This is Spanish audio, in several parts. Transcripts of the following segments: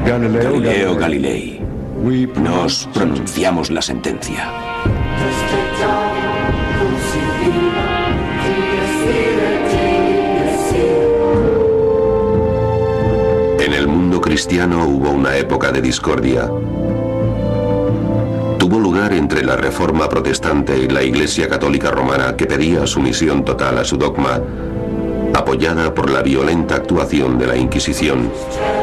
Galileo Galilei, nos pronunciamos la sentencia. En el mundo cristiano hubo una época de discordia. Tuvo lugar entre la Reforma protestante y la Iglesia Católica Romana, que pedía sumisión total a su dogma, apoyada por la violenta actuación de la Inquisición.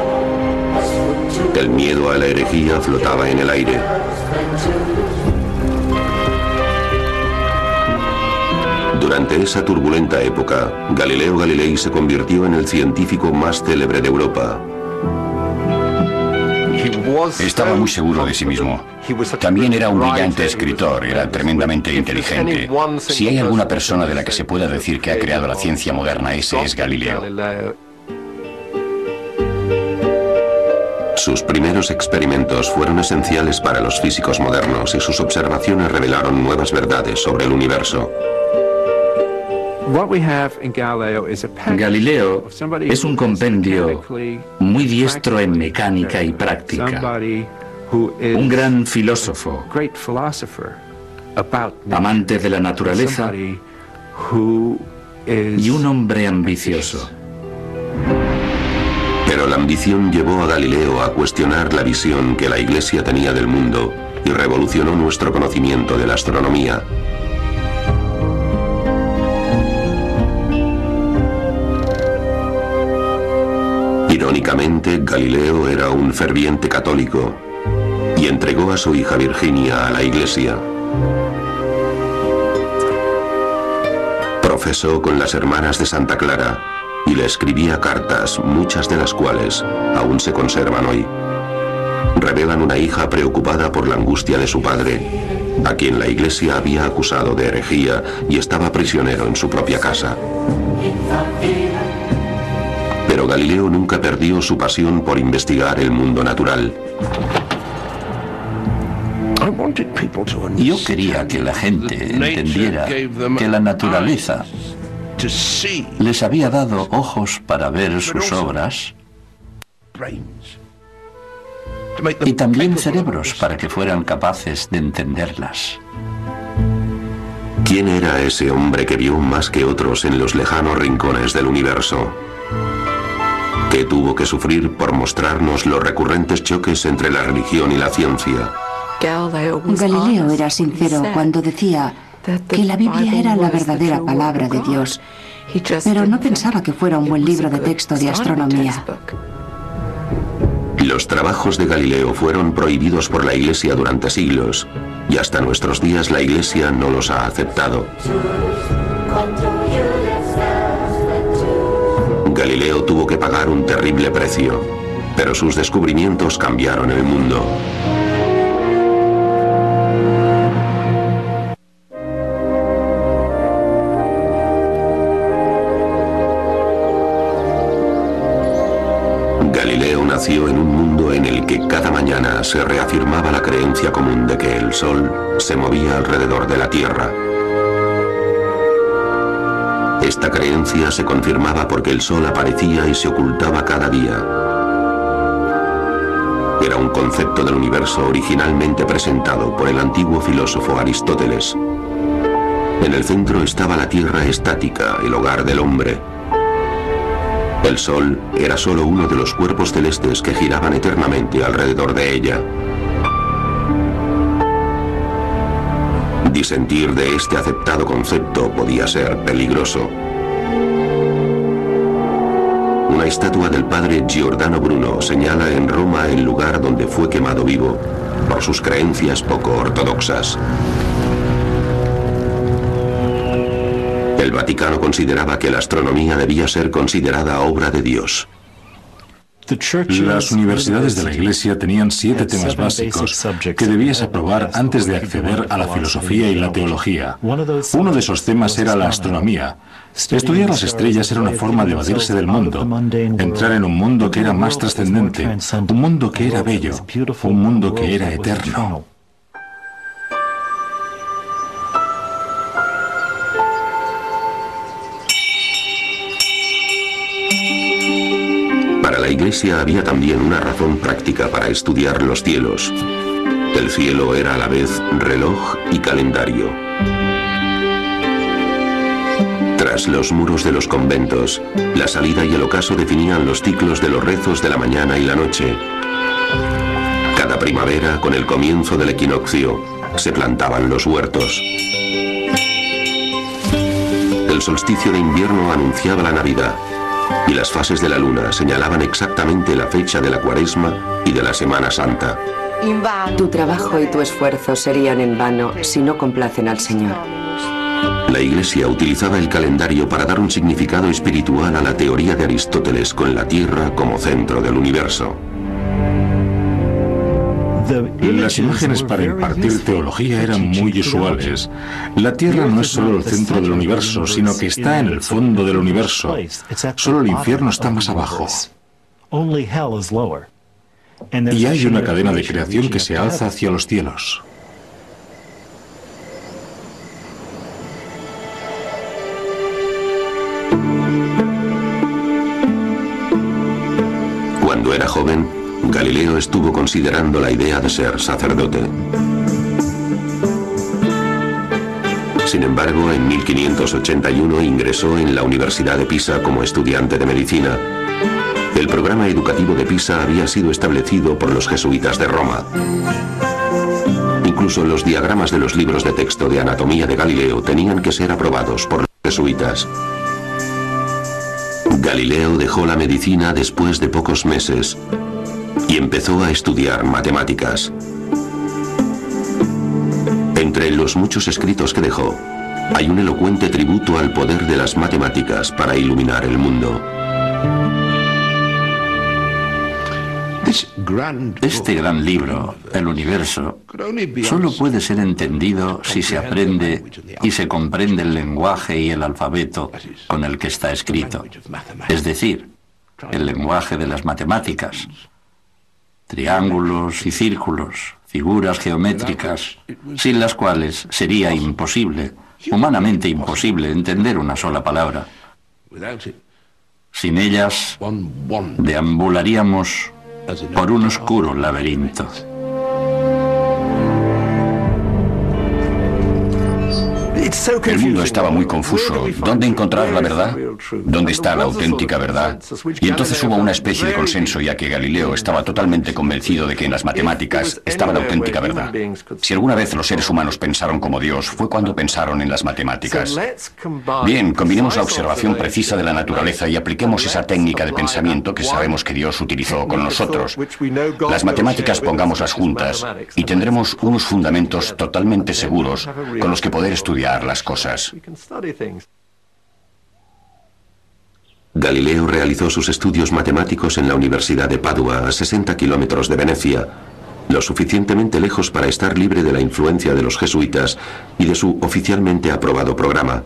El miedo a la herejía flotaba en el aire. Durante esa turbulenta época, Galileo Galilei se convirtió en el científico más célebre de Europa. Estaba muy seguro de sí mismo. También era un brillante escritor, era tremendamente inteligente. Si hay alguna persona de la que se pueda decir que ha creado la ciencia moderna, ese es Galileo. Sus primeros experimentos fueron esenciales para los físicos modernos y sus observaciones revelaron nuevas verdades sobre el universo. Galileo es un compendio muy diestro en mecánica y práctica, un gran filósofo, amante de la naturaleza y un hombre ambicioso. Pero la ambición llevó a Galileo a cuestionar la visión que la Iglesia tenía del mundo y revolucionó nuestro conocimiento de la astronomía. Irónicamente, Galileo era un ferviente católico y entregó a su hija Virginia a la Iglesia. Profesó con las hermanas de Santa Clara y le escribía cartas, muchas de las cuales aún se conservan hoy. Revelan una hija preocupada por la angustia de su padre, a quien la Iglesia había acusado de herejía y estaba prisionero en su propia casa. Pero Galileo nunca perdió su pasión por investigar el mundo natural. Yo quería que la gente entendiera que la naturaleza les había dado ojos para ver sus obras y también cerebros para que fueran capaces de entenderlas. ¿Quién era ese hombre que vio más que otros en los lejanos rincones del universo? Que tuvo que sufrir por mostrarnos los recurrentes choques entre la religión y la ciencia. Galileo era sincero cuando decía que la Biblia era la verdadera palabra de Dios, pero no pensaba que fuera un buen libro de texto de astronomía. Los trabajos de Galileo fueron prohibidos por la Iglesia durante siglos, y hasta nuestros días la Iglesia no los ha aceptado. Galileo tuvo que pagar un terrible precio, pero sus descubrimientos cambiaron el mundo. Galileo nació en un mundo en el que cada mañana se reafirmaba la creencia común de que el Sol se movía alrededor de la Tierra. Esta creencia se confirmaba porque el Sol aparecía y se ocultaba cada día. Era un concepto del universo originalmente presentado por el antiguo filósofo Aristóteles. En el centro estaba la Tierra estática, el hogar del hombre. El Sol era solo uno de los cuerpos celestes que giraban eternamente alrededor de ella. Disentir de este aceptado concepto podía ser peligroso. Una estatua del padre Giordano Bruno señala en Roma el lugar donde fue quemado vivo por sus creencias poco ortodoxas. El Vaticano consideraba que la astronomía debía ser considerada obra de Dios. Las universidades de la Iglesia tenían 7 temas básicos que debías aprobar antes de acceder a la filosofía y la teología. Uno de esos temas era la astronomía. Estudiar las estrellas era una forma de evadirse del mundo, entrar en un mundo que era más trascendente, un mundo que era bello, un mundo que era eterno. la Iglesia había también una razón práctica para estudiar los cielos. El cielo era a la vez reloj y calendario. Tras los muros de los conventos, la salida y el ocaso definían los ciclos de los rezos de la mañana y la noche. Cada primavera, con el comienzo del equinoccio, se plantaban los huertos. El solsticio de invierno anunciaba la Navidad, y las fases de la luna señalaban exactamente la fecha de la Cuaresma y de la Semana Santa. Tu trabajo y tu esfuerzo serían en vano si no complacen al Señor. La Iglesia utilizaba el calendario para dar un significado espiritual a la teoría de Aristóteles con la Tierra como centro del universo. Las imágenes para impartir teología eran muy usuales. La Tierra no es solo el centro del universo, sino que está en el fondo del universo. Solo el infierno está más abajo. Y hay una cadena de creación que se alza hacia los cielos. Cuando era joven, Galileo estuvo considerando la idea de ser sacerdote. Sin embargo, en 1581 ingresó en la Universidad de Pisa como estudiante de medicina. El programa educativo de Pisa había sido establecido por los jesuitas de Roma. Incluso los diagramas de los libros de texto de anatomía de Galileo tenían que ser aprobados por los jesuitas. Galileo dejó la medicina después de pocos meses y empezó a estudiar matemáticas. Entre los muchos escritos que dejó, hay un elocuente tributo al poder de las matemáticas para iluminar el mundo. Este gran libro, el universo, solo puede ser entendido si se aprende y se comprende el lenguaje y el alfabeto con el que está escrito, es decir, el lenguaje de las matemáticas, triángulos y círculos, figuras geométricas, sin las cuales sería imposible, humanamente imposible, entender una sola palabra. Sin ellas, deambularíamos por un oscuro laberinto. El mundo estaba muy confuso. ¿Dónde encontrar la verdad? ¿Dónde está la auténtica verdad? Y entonces hubo una especie de consenso, ya que Galileo estaba totalmente convencido de que en las matemáticas estaba la auténtica verdad. Si alguna vez los seres humanos pensaron como Dios, fue cuando pensaron en las matemáticas. Bien, combinemos la observación precisa de la naturaleza y apliquemos esa técnica de pensamiento que sabemos que Dios utilizó con nosotros. Las matemáticas pongámoslas juntas y tendremos unos fundamentos totalmente seguros con los que poder estudiar las cosas. Galileo realizó sus estudios matemáticos en la Universidad de Padua, a 60 kilómetros de Venecia, lo suficientemente lejos para estar libre de la influencia de los jesuitas y de su oficialmente aprobado programa.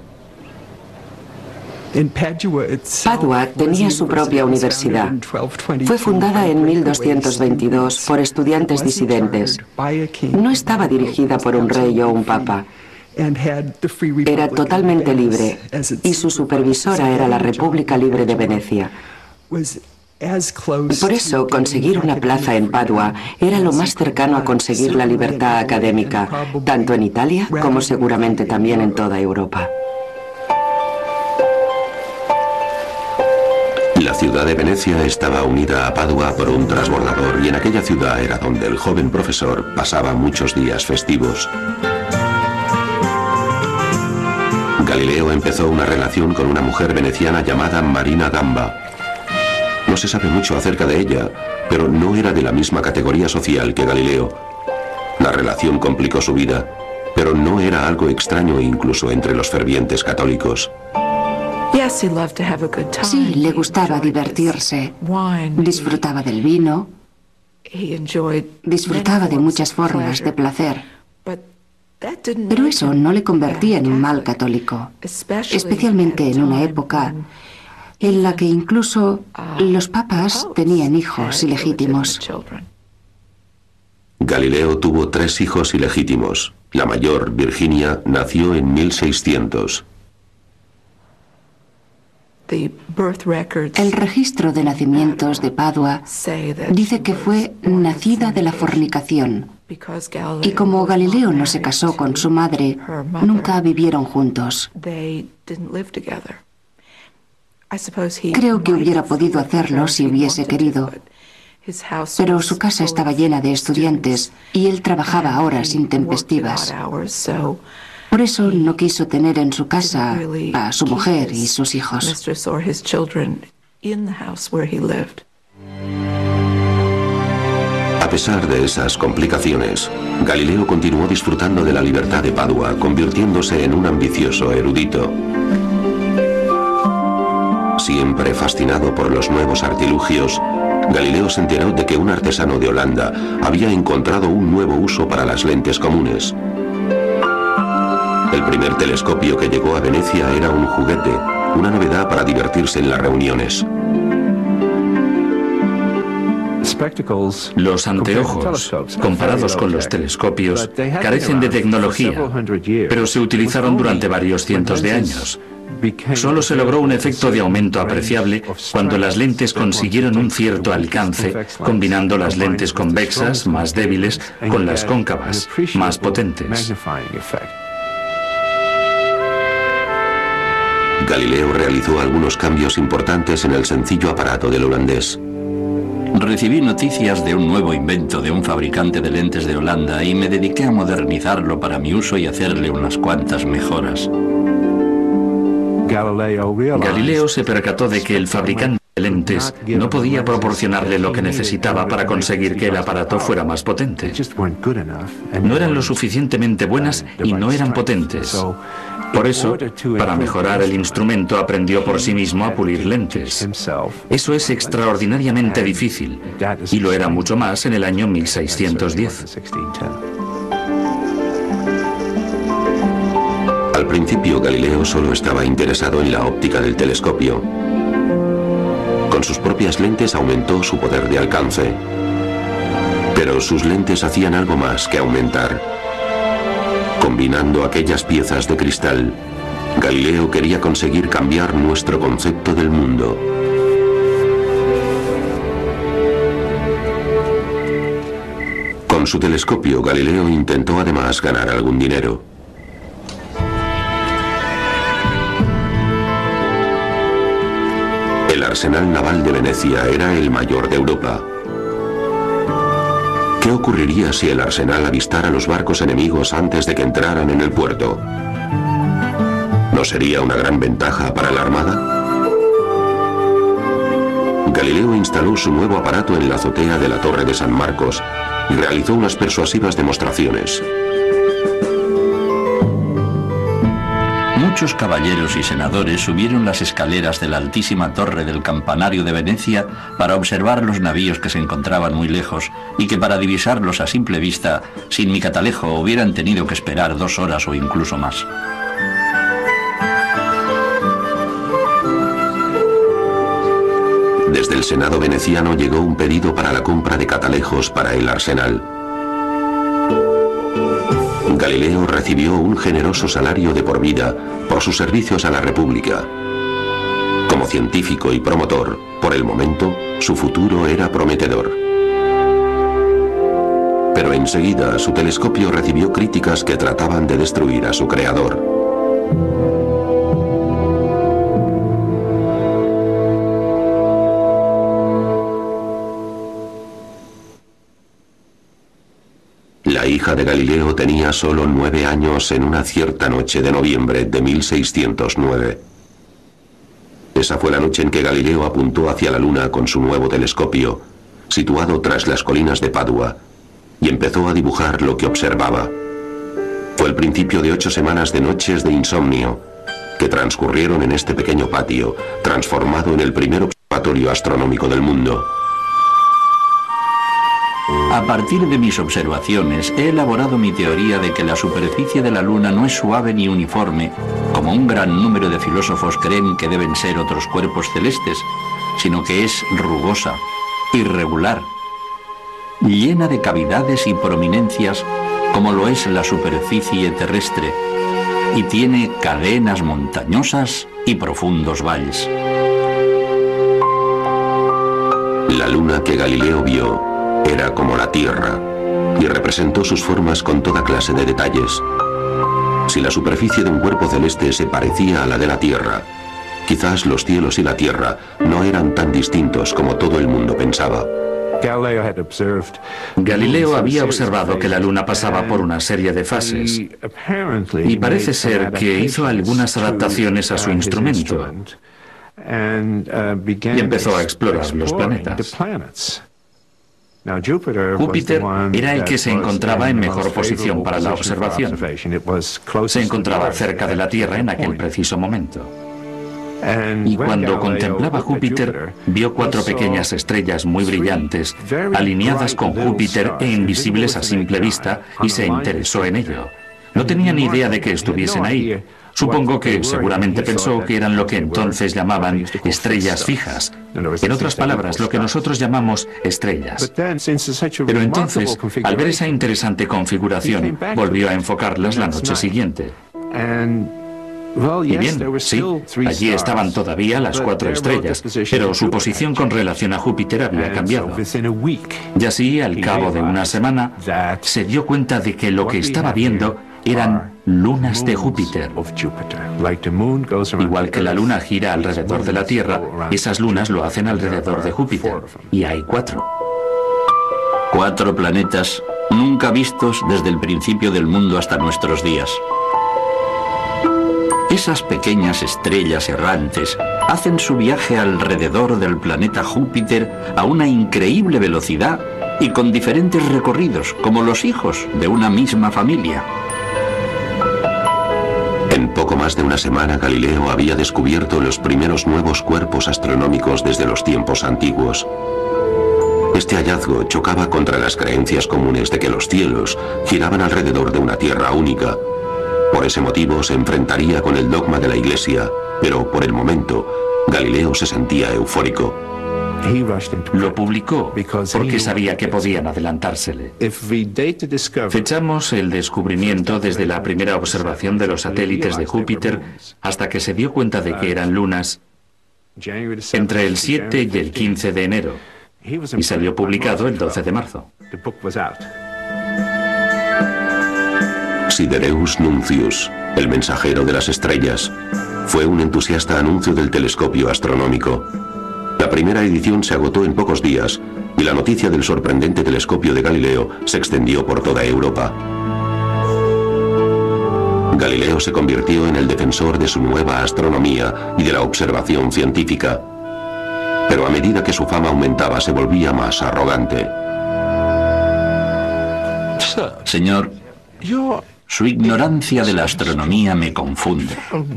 Padua tenía su propia universidad. Fue fundada en 1222 por estudiantes disidentes. No estaba dirigida por un rey o un papa. Era totalmente libre y su supervisora era la República Libre de Venecia. Por eso, conseguir una plaza en Padua era lo más cercano a conseguir la libertad académica, tanto en Italia como seguramente también en toda Europa. La ciudad de Venecia estaba unida a Padua por un transbordador y en aquella ciudad era donde el joven profesor pasaba muchos días festivos. Galileo empezó una relación con una mujer veneciana llamada Marina Gamba. No se sabe mucho acerca de ella, pero no era de la misma categoría social que Galileo. La relación complicó su vida, pero no era algo extraño incluso entre los fervientes católicos. Sí, le gustaba divertirse, disfrutaba del vino, disfrutaba de muchas formas de placer. Pero eso no le convertía en un mal católico, especialmente en una época en la que incluso los papas tenían hijos ilegítimos. Galileo tuvo 3 hijos ilegítimos. La mayor, Virginia, nació en 1600. El registro de nacimientos de Padua dice que fue nacida de la fornicación. Y como Galileo no se casó con su madre, nunca vivieron juntos. Creo que hubiera podido hacerlo si hubiese querido, pero su casa estaba llena de estudiantes y él trabajaba a horas intempestivas. Por eso no quiso tener en su casa a su mujer y sus hijos. A pesar de esas complicaciones, Galileo continuó disfrutando de la libertad de Padua, convirtiéndose en un ambicioso erudito. Siempre fascinado por los nuevos artilugios, Galileo se enteró de que un artesano de Holanda había encontrado un nuevo uso para las lentes comunes. El primer telescopio que llegó a Venecia era un juguete, una novedad para divertirse en las reuniones. Los anteojos, comparados con los telescopios, carecen de tecnología, pero se utilizaron durante varios cientos de años. Solo se logró un efecto de aumento apreciable cuando las lentes consiguieron un cierto alcance, combinando las lentes convexas, más débiles, con las cóncavas, más potentes. Galileo realizó algunos cambios importantes en el sencillo aparato del holandés. Recibí noticias de un nuevo invento de un fabricante de lentes de Holanda y me dediqué a modernizarlo para mi uso y hacerle unas cuantas mejoras. Galileo se percató de que el fabricante de lentes no podía proporcionarle lo que necesitaba para conseguir que el aparato fuera más potente. No eran lo suficientemente buenas y no eran potentes. Por eso, para mejorar el instrumento, aprendió por sí mismo a pulir lentes. Eso es extraordinariamente difícil, y lo era mucho más en el año 1610. Al principio, Galileo solo estaba interesado en la óptica del telescopio. Con sus propias lentes aumentó su poder de alcance. Pero sus lentes hacían algo más que aumentar. Combinando aquellas piezas de cristal, Galileo quería conseguir cambiar nuestro concepto del mundo. Con su telescopio, Galileo intentó además ganar algún dinero. El arsenal naval de Venecia era el mayor de Europa. ¿Qué ocurriría si el arsenal avistara los barcos enemigos antes de que entraran en el puerto? ¿No sería una gran ventaja para la armada? Galileo instaló su nuevo aparato en la azotea de la Torre de San Marcos y realizó unas persuasivas demostraciones. Muchos caballeros y senadores subieron las escaleras de la altísima torre del campanario de Venecia para observar los navíos que se encontraban muy lejos y que para divisarlos a simple vista, sin mi catalejo, hubieran tenido que esperar 2 horas o incluso más. Desde el Senado veneciano llegó un pedido para la compra de catalejos para el arsenal. Galileo recibió un generoso salario de por vida por sus servicios a la República. Como científico y promotor, por el momento, su futuro era prometedor. Pero enseguida su telescopio recibió críticas que trataban de destruir a su creador. La hija de Galileo tenía solo 9 años en una cierta noche de noviembre de 1609. Esa fue la noche en que Galileo apuntó hacia la luna con su nuevo telescopio, situado tras las colinas de Padua, y empezó a dibujar lo que observaba. Fue el principio de 8 semanas de noches de insomnio, que transcurrieron en este pequeño patio, transformado en el primer observatorio astronómico del mundo. A partir de mis observaciones, he elaborado mi teoría de que la superficie de la Luna no es suave ni uniforme, como un gran número de filósofos creen que deben ser otros cuerpos celestes, sino que es rugosa, irregular, llena de cavidades y prominencias, como lo es la superficie terrestre, y tiene cadenas montañosas y profundos valles. La luna que Galileo vio era como la Tierra y representó sus formas con toda clase de detalles. Si la superficie de un cuerpo celeste se parecía a la de la Tierra, quizás los cielos y la Tierra no eran tan distintos como todo el mundo pensaba. Galileo había observado que la luna pasaba por una serie de fases y parece ser que hizo algunas adaptaciones a su instrumento y empezó a explorar los planetas. Júpiter era el que se encontraba en mejor posición para la observación. Se encontraba cerca de la Tierra en aquel preciso momento. Y cuando contemplaba Júpiter, vio 4 pequeñas estrellas muy brillantes, alineadas con Júpiter e invisibles a simple vista, y se interesó en ello. No tenía ni idea de que estuviesen ahí. Supongo que seguramente pensó que eran lo que entonces llamaban estrellas fijas. En otras palabras, lo que nosotros llamamos estrellas. Pero entonces, al ver esa interesante configuración, volvió a enfocarlas la noche siguiente. Y bien, sí, allí estaban todavía las 4 estrellas, pero su posición con relación a Júpiter había cambiado. Y así, al cabo de una semana, se dio cuenta de que lo que estaba viendo eran lunas de Júpiter. Igual que la luna gira alrededor de la Tierra, esas lunas lo hacen alrededor de Júpiter. Y hay 4. 4 planetas nunca vistos desde el principio del mundo hasta nuestros días. Esas pequeñas estrellas errantes hacen su viaje alrededor del planeta Júpiter a una increíble velocidad y con diferentes recorridos, como los hijos de una misma familia. En poco más de una semana, Galileo había descubierto los primeros nuevos cuerpos astronómicos desde los tiempos antiguos. Este hallazgo chocaba contra las creencias comunes de que los cielos giraban alrededor de una Tierra única. Por ese motivo se enfrentaría con el dogma de la Iglesia, pero por el momento, Galileo se sentía eufórico. Lo publicó porque sabía que podían adelantársele. Fechamos el descubrimiento desde la primera observación de los satélites de Júpiter hasta que se dio cuenta de que eran lunas entre el 7 y el 15 de enero y salió publicado el 12 de marzo. Sidereus Nuncius, el mensajero de las estrellas, fue un entusiasta anuncio del telescopio astronómico. La primera edición se agotó en pocos días y la noticia del sorprendente telescopio de Galileo se extendió por toda Europa. Galileo se convirtió en el defensor de su nueva astronomía y de la observación científica. Pero a medida que su fama aumentaba, se volvía más arrogante. Señor, su ignorancia de la astronomía me confunde.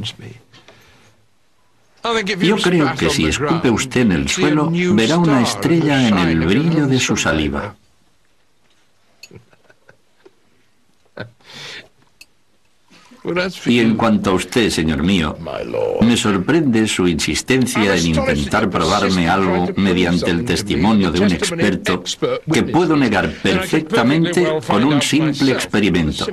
Yo creo que si escupe usted en el suelo, verá una estrella en el brillo de su saliva. Y en cuanto a usted, señor mío, me sorprende su insistencia en intentar probarme algo mediante el testimonio de un experto que puedo negar perfectamente con un simple experimento.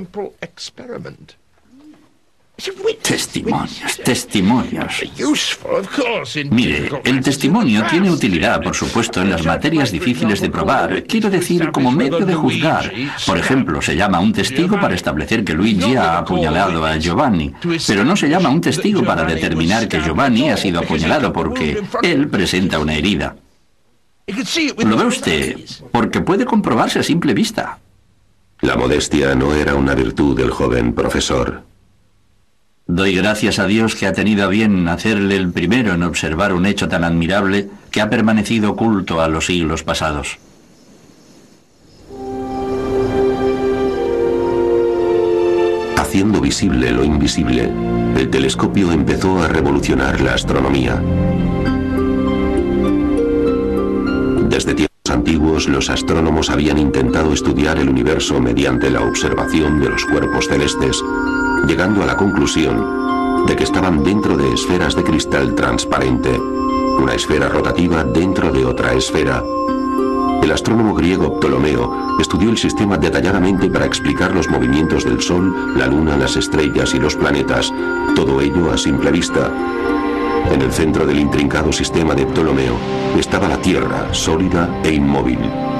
Testimonios, testimonios. Mire, el testimonio tiene utilidad, por supuesto, en las materias difíciles de probar. Quiero decir, como medio de juzgar. Por ejemplo, se llama a un testigo para establecer que Luigi ha apuñalado a Giovanni, pero no se llama a un testigo para determinar que Giovanni ha sido apuñalado porque él presenta una herida. ¿Lo ve usted? Porque puede comprobarse a simple vista. La modestia no era una virtud del joven profesor. Doy gracias a Dios que ha tenido a bien hacerle el primero en observar un hecho tan admirable que ha permanecido oculto a los siglos pasados. Haciendo visible lo invisible, el telescopio empezó a revolucionar la astronomía. Desde tiempos antiguos, los astrónomos habían intentado estudiar el universo mediante la observación de los cuerpos celestes, llegando a la conclusión de que estaban dentro de esferas de cristal transparente, una esfera rotativa dentro de otra esfera. El astrónomo griego Ptolomeo estudió el sistema detalladamente para explicar los movimientos del Sol, la Luna, las estrellas y los planetas, todo ello a simple vista. En el centro del intrincado sistema de Ptolomeo estaba la Tierra, sólida e inmóvil.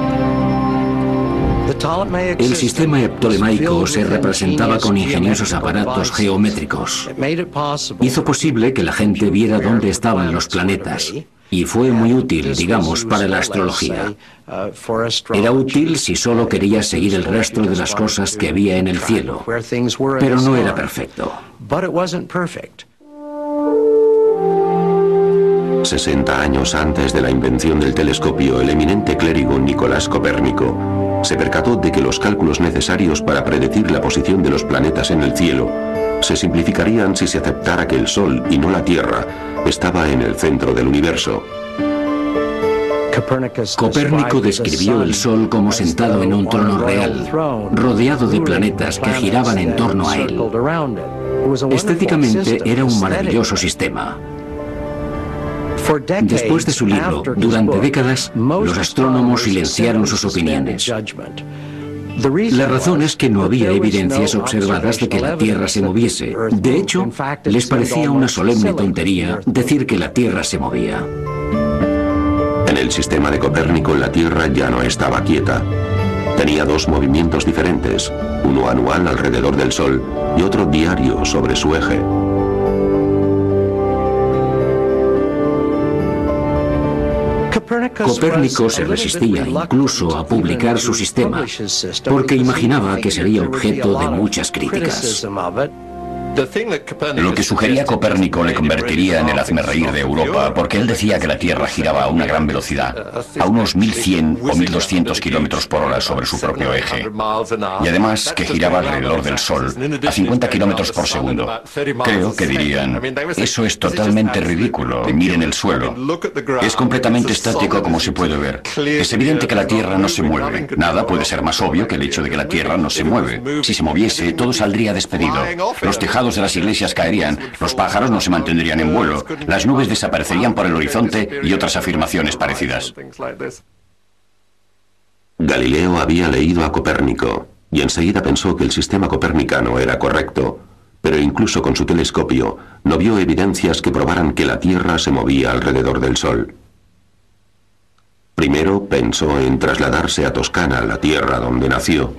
El sistema ptolemaico se representaba con ingeniosos aparatos geométricos. Hizo posible que la gente viera dónde estaban los planetas. Y fue muy útil, digamos, para la astrología. Era útil si solo querías seguir el rastro de las cosas que había en el cielo, pero no era perfecto. 60 años antes de la invención del telescopio, el eminente clérigo Nicolás Copérnico se percató de que los cálculos necesarios para predecir la posición de los planetas en el cielo se simplificarían si se aceptara que el Sol, y no la Tierra, estaba en el centro del universo. Copérnico describió el Sol como sentado en un trono real, rodeado de planetas que giraban en torno a él. Estéticamente era un maravilloso sistema. Después de su libro, durante décadas, los astrónomos silenciaron sus opiniones. La razón es que no había evidencias observadas de que la Tierra se moviese. De hecho, les parecía una solemne tontería decir que la Tierra se movía. En el sistema de Copérnico, la Tierra ya no estaba quieta. Tenía dos movimientos diferentes, uno anual alrededor del Sol y otro diario sobre su eje. Copérnico se resistía incluso a publicar su sistema, porque imaginaba que sería objeto de muchas críticas. Lo que sugería Copérnico le convertiría en el hazmerreír de Europa, porque él decía que la Tierra giraba a una gran velocidad, a unos 1100 o 1200 kilómetros por hora sobre su propio eje, y además que giraba alrededor del Sol a 50 kilómetros por segundo. Creo que dirían, eso es totalmente ridículo, miren el suelo. Es completamente estático como se puede ver. Es evidente que la Tierra no se mueve. Nada puede ser más obvio que el hecho de que la Tierra no se mueve. Si se moviese, todo saldría despedido. Los tejados de las iglesias caerían, los pájaros no se mantendrían en vuelo, las nubes desaparecerían por el horizonte y otras afirmaciones parecidas. Galileo había leído a Copérnico y enseguida pensó que el sistema copernicano era correcto, pero incluso con su telescopio no vio evidencias que probaran que la Tierra se movía alrededor del Sol. Primero pensó en trasladarse a Toscana, la tierra donde nació.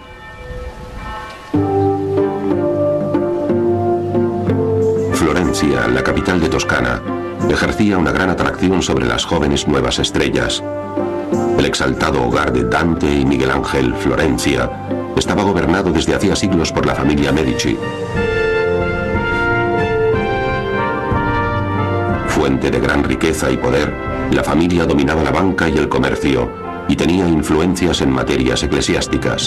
Florencia, la capital de Toscana, ejercía una gran atracción sobre las jóvenes nuevas estrellas. El exaltado hogar de Dante y Miguel Ángel, Florencia, estaba gobernado desde hacía siglos por la familia Medici. Fuente de gran riqueza y poder, la familia dominaba la banca y el comercio y tenía influencias en materias eclesiásticas.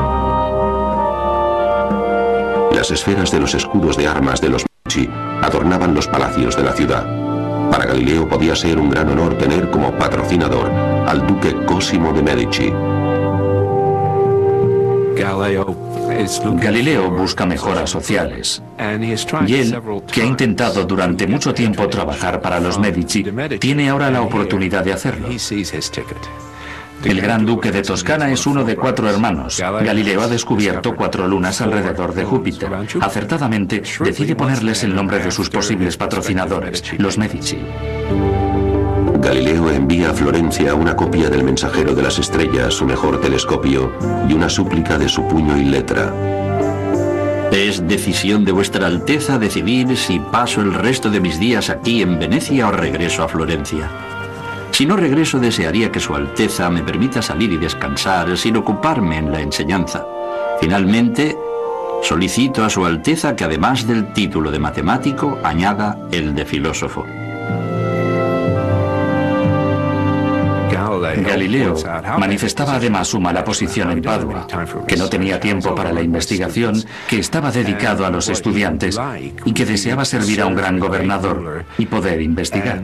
Las esferas de los escudos de armas de los Medici adornaban los palacios de la ciudad. Para Galileo podía ser un gran honor tener como patrocinador al duque Cosimo de Medici. Galileo busca mejoras sociales. Y él, que ha intentado durante mucho tiempo trabajar para los Medici, tiene ahora la oportunidad de hacerlo. El gran duque de Toscana es uno de 4 hermanos. Galileo ha descubierto 4 lunas alrededor de Júpiter. Acertadamente, decide ponerles el nombre de sus posibles patrocinadores, los Medici. Galileo envía a Florencia una copia del Mensajero de las Estrellas, su mejor telescopio, y una súplica de su puño y letra. Es decisión de vuestra Alteza decidir si paso el resto de mis días aquí en Venecia o regreso a Florencia. Si no regreso, desearía que Su Alteza me permita salir y descansar sin ocuparme en la enseñanza. Finalmente, solicito a Su Alteza que además del título de matemático, añada el de filósofo. Galileo manifestaba además su mala posición en Padua, que no tenía tiempo para la investigación, que estaba dedicado a los estudiantes y que deseaba servir a un gran gobernador y poder investigar.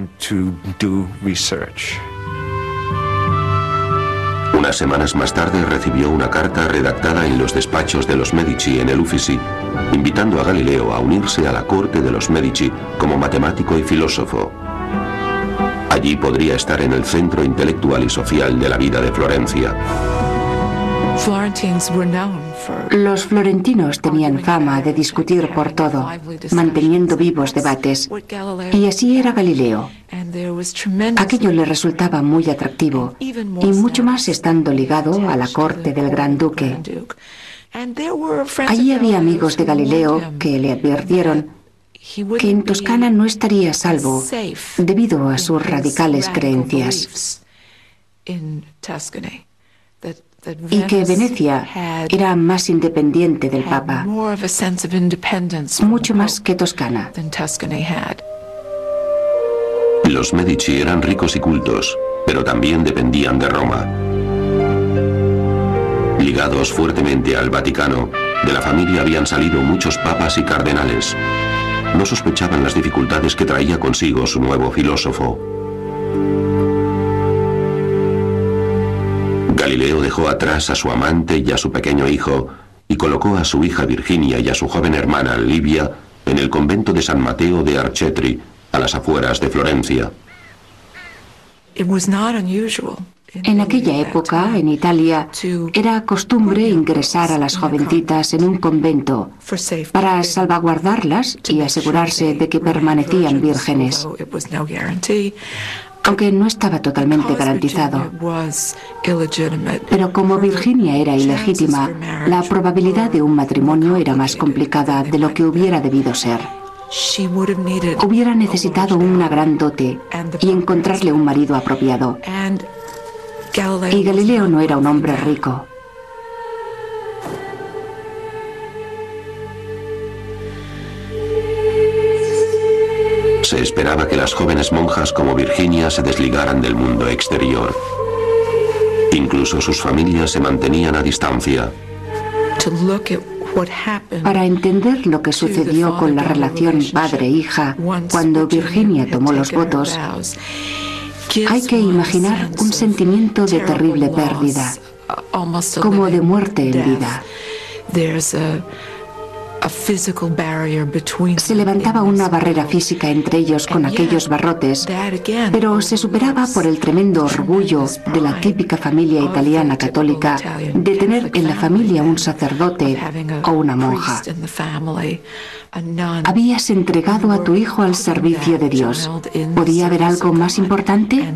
Unas semanas más tarde recibió una carta redactada en los despachos de los Medici en el Uffizi, invitando a Galileo a unirse a la corte de los Medici como matemático y filósofo. Allí Allí podría estar en el centro intelectual y social de la vida de Florencia. Los florentinos tenían fama de discutir por todo, manteniendo vivos debates, y así era Galileo. Aquello le resultaba muy atractivo, y mucho más estando ligado a la corte del gran duque. Allí había amigos de Galileo que le advirtieron que en Toscana no estaría a salvo debido a sus radicales creencias, y que Venecia era más independiente del Papa, mucho más que Toscana. Los Medici eran ricos y cultos, pero también dependían de Roma. Ligados fuertemente al Vaticano, de la familia habían salido muchos papas y cardenales. No sospechaban las dificultades que traía consigo su nuevo filósofo. Galileo dejó atrás a su amante y a su pequeño hijo y colocó a su hija Virginia y a su joven hermana Livia en el convento de San Mateo de Arcetri, a las afueras de Florencia. En aquella época, en Italia, era costumbre ingresar a las jovencitas en un convento para salvaguardarlas y asegurarse de que permanecían vírgenes, aunque no estaba totalmente garantizado. Pero como Virginia era ilegítima, la probabilidad de un matrimonio era más complicada de lo que hubiera debido ser. Hubiera necesitado una gran dote y encontrarle un marido apropiado. Y Galileo no era un hombre rico. Se esperaba que las jóvenes monjas como Virginia se desligaran del mundo exterior. Incluso sus familias se mantenían a distancia. Para entender lo que sucedió con la relación padre-hija cuando Virginia tomó los votos, hay que imaginar un sentimiento de terrible pérdida, como de muerte en vida. Se levantaba una barrera física entre ellos con aquellos barrotes, pero se superaba por el tremendo orgullo de la típica familia italiana católica de tener en la familia un sacerdote o una monja. Habías entregado a tu hijo al servicio de Dios. ¿Podía haber algo más importante?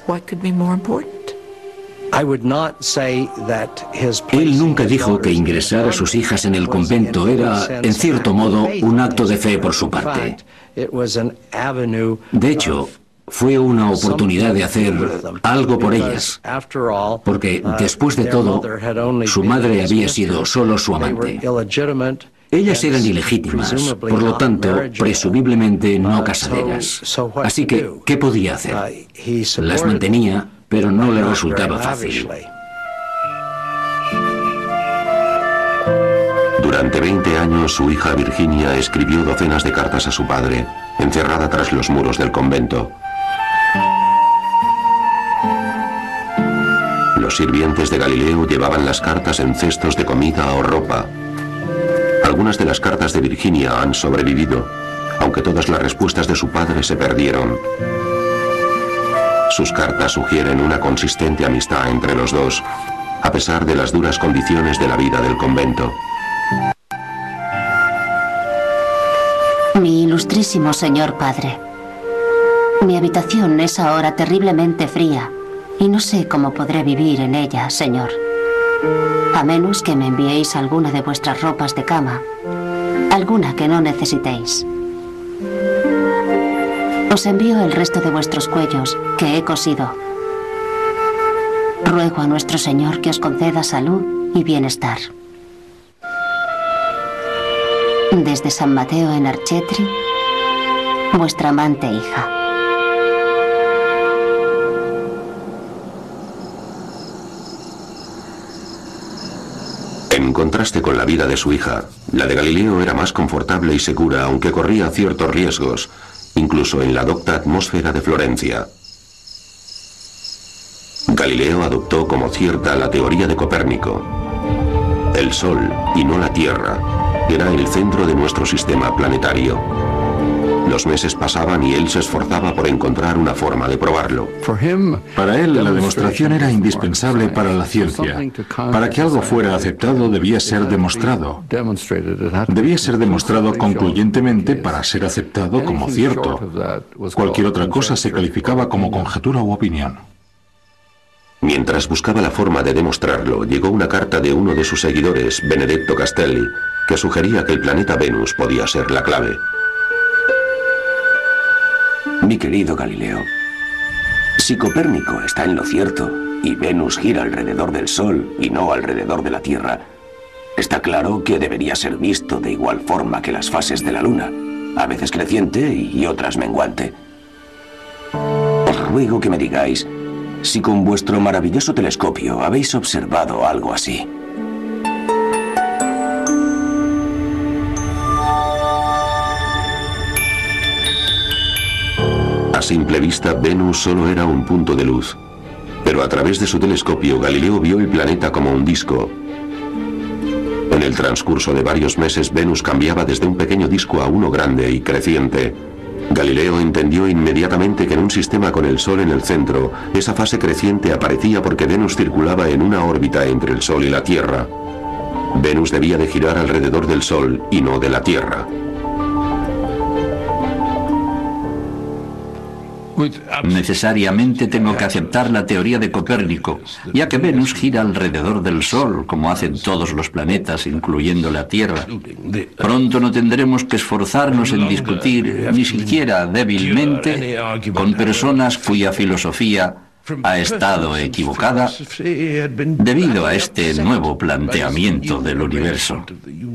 Él nunca dijo que ingresar a sus hijas en el convento era, en cierto modo, un acto de fe por su parte. De hecho, fue una oportunidad de hacer algo por ellas, porque, después de todo, su madre había sido solo su amante. Ellas eran ilegítimas, por lo tanto, presumiblemente no casaderas. Así que, ¿qué podía hacer? Las mantenía, pero no le resultaba fácil. Durante 20 años, su hija Virginia escribió docenas de cartas a su padre, encerrada tras los muros del convento. Los sirvientes de Galileo llevaban las cartas en cestos de comida o ropa. Algunas de las cartas de Virginia han sobrevivido, aunque todas las respuestas de su padre se perdieron. Sus cartas sugieren una consistente amistad entre los dos, a pesar de las duras condiciones de la vida del convento. Mi ilustrísimo señor padre, mi habitación es ahora terriblemente fría y no sé cómo podré vivir en ella, señor. A menos que me enviéis alguna de vuestras ropas de cama, alguna que no necesitéis. Os envío el resto de vuestros cuellos, que he cosido. Ruego a nuestro Señor que os conceda salud y bienestar. Desde San Mateo en Arcetri, vuestra amante hija. En contraste con la vida de su hija, la de Galileo era más confortable y segura, aunque corría ciertos riesgos, incluso en la docta atmósfera de Florencia. Galileo adoptó como cierta la teoría de Copérnico. El Sol, y no la Tierra, era el centro de nuestro sistema planetario. Los meses pasaban y él se esforzaba por encontrar una forma de probarlo. Para él, la demostración era indispensable para la ciencia. Para que algo fuera aceptado, debía ser demostrado. Debía ser demostrado concluyentemente para ser aceptado como cierto. Cualquier otra cosa se calificaba como conjetura u opinión. Mientras buscaba la forma de demostrarlo, llegó una carta de uno de sus seguidores, Benedetto Castelli, que sugería que el planeta Venus podía ser la clave. Mi querido Galileo, si Copérnico está en lo cierto y Venus gira alrededor del Sol y no alrededor de la Tierra, está claro que debería ser visto de igual forma que las fases de la Luna, a veces creciente y otras menguante. Os ruego que me digáis si con vuestro maravilloso telescopio habéis observado algo así. A simple vista, Venus solo era un punto de luz. Pero a través de su telescopio, Galileo vio el planeta como un disco. En el transcurso de varios meses, Venus cambiaba desde un pequeño disco a uno grande y creciente. Galileo entendió inmediatamente que en un sistema con el Sol en el centro, esa fase creciente aparecía porque Venus circulaba en una órbita entre el Sol y la Tierra. Venus debía de girar alrededor del Sol y no de la Tierra. Necesariamente tengo que aceptar la teoría de Copérnico, ya que Venus gira alrededor del Sol, como hacen todos los planetas, incluyendo la Tierra. Pronto no tendremos que esforzarnos en discutir, ni siquiera débilmente, con personas cuya filosofía ha estado equivocada debido a este nuevo planteamiento del universo.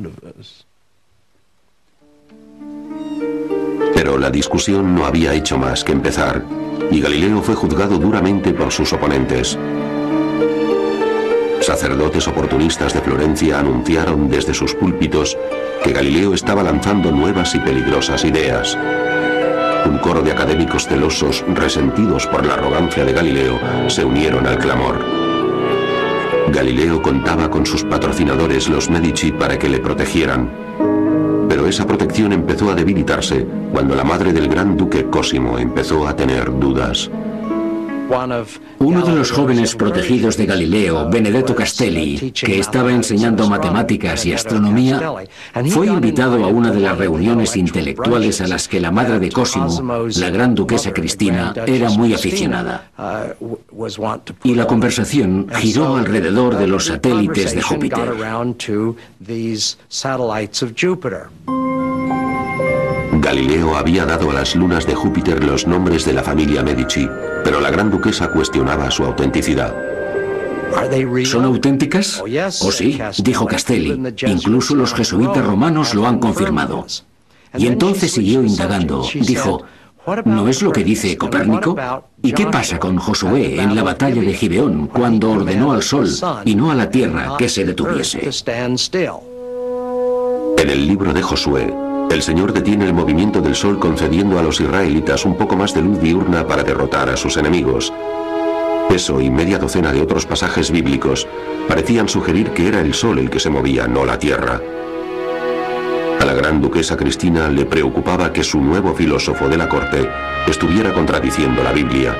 Pero la discusión no había hecho más que empezar, y Galileo fue juzgado duramente por sus oponentes. Sacerdotes oportunistas de Florencia anunciaron desde sus púlpitos que Galileo estaba lanzando nuevas y peligrosas ideas. Un coro de académicos celosos, resentidos por la arrogancia de Galileo, se unieron al clamor. Galileo contaba con sus patrocinadores, los Medici, para que le protegieran. Pero esa protección empezó a debilitarse cuando la madre del gran duque Cosimo empezó a tener dudas. Uno de los jóvenes protegidos de Galileo, Benedetto Castelli, que estaba enseñando matemáticas y astronomía, fue invitado a una de las reuniones intelectuales a las que la madre de Cosimo, la gran duquesa Cristina, era muy aficionada. Y la conversación giró alrededor de los satélites de Júpiter. Galileo había dado a las lunas de Júpiter los nombres de la familia Medici, pero la gran duquesa cuestionaba su autenticidad. ¿Son auténticas? Oh sí, dijo Castelli. Incluso los jesuitas romanos lo han confirmado. Y entonces siguió indagando. Dijo, ¿no es lo que dice Copérnico? ¿Y qué pasa con Josué en la batalla de Gibeón cuando ordenó al sol y no a la tierra que se detuviese? En el libro de Josué, el Señor detiene el movimiento del sol concediendo a los israelitas un poco más de luz diurna para derrotar a sus enemigos. Eso y media docena de otros pasajes bíblicos parecían sugerir que era el sol el que se movía, no la tierra. A la gran duquesa Cristina le preocupaba que su nuevo filósofo de la corte estuviera contradiciendo la Biblia.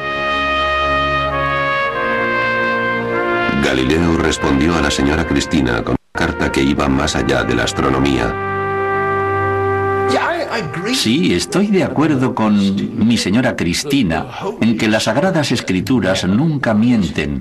Galileo respondió a la señora Cristina con una carta que iba más allá de la astronomía. Sí, estoy de acuerdo con mi señora Cristina en que las Sagradas Escrituras nunca mienten.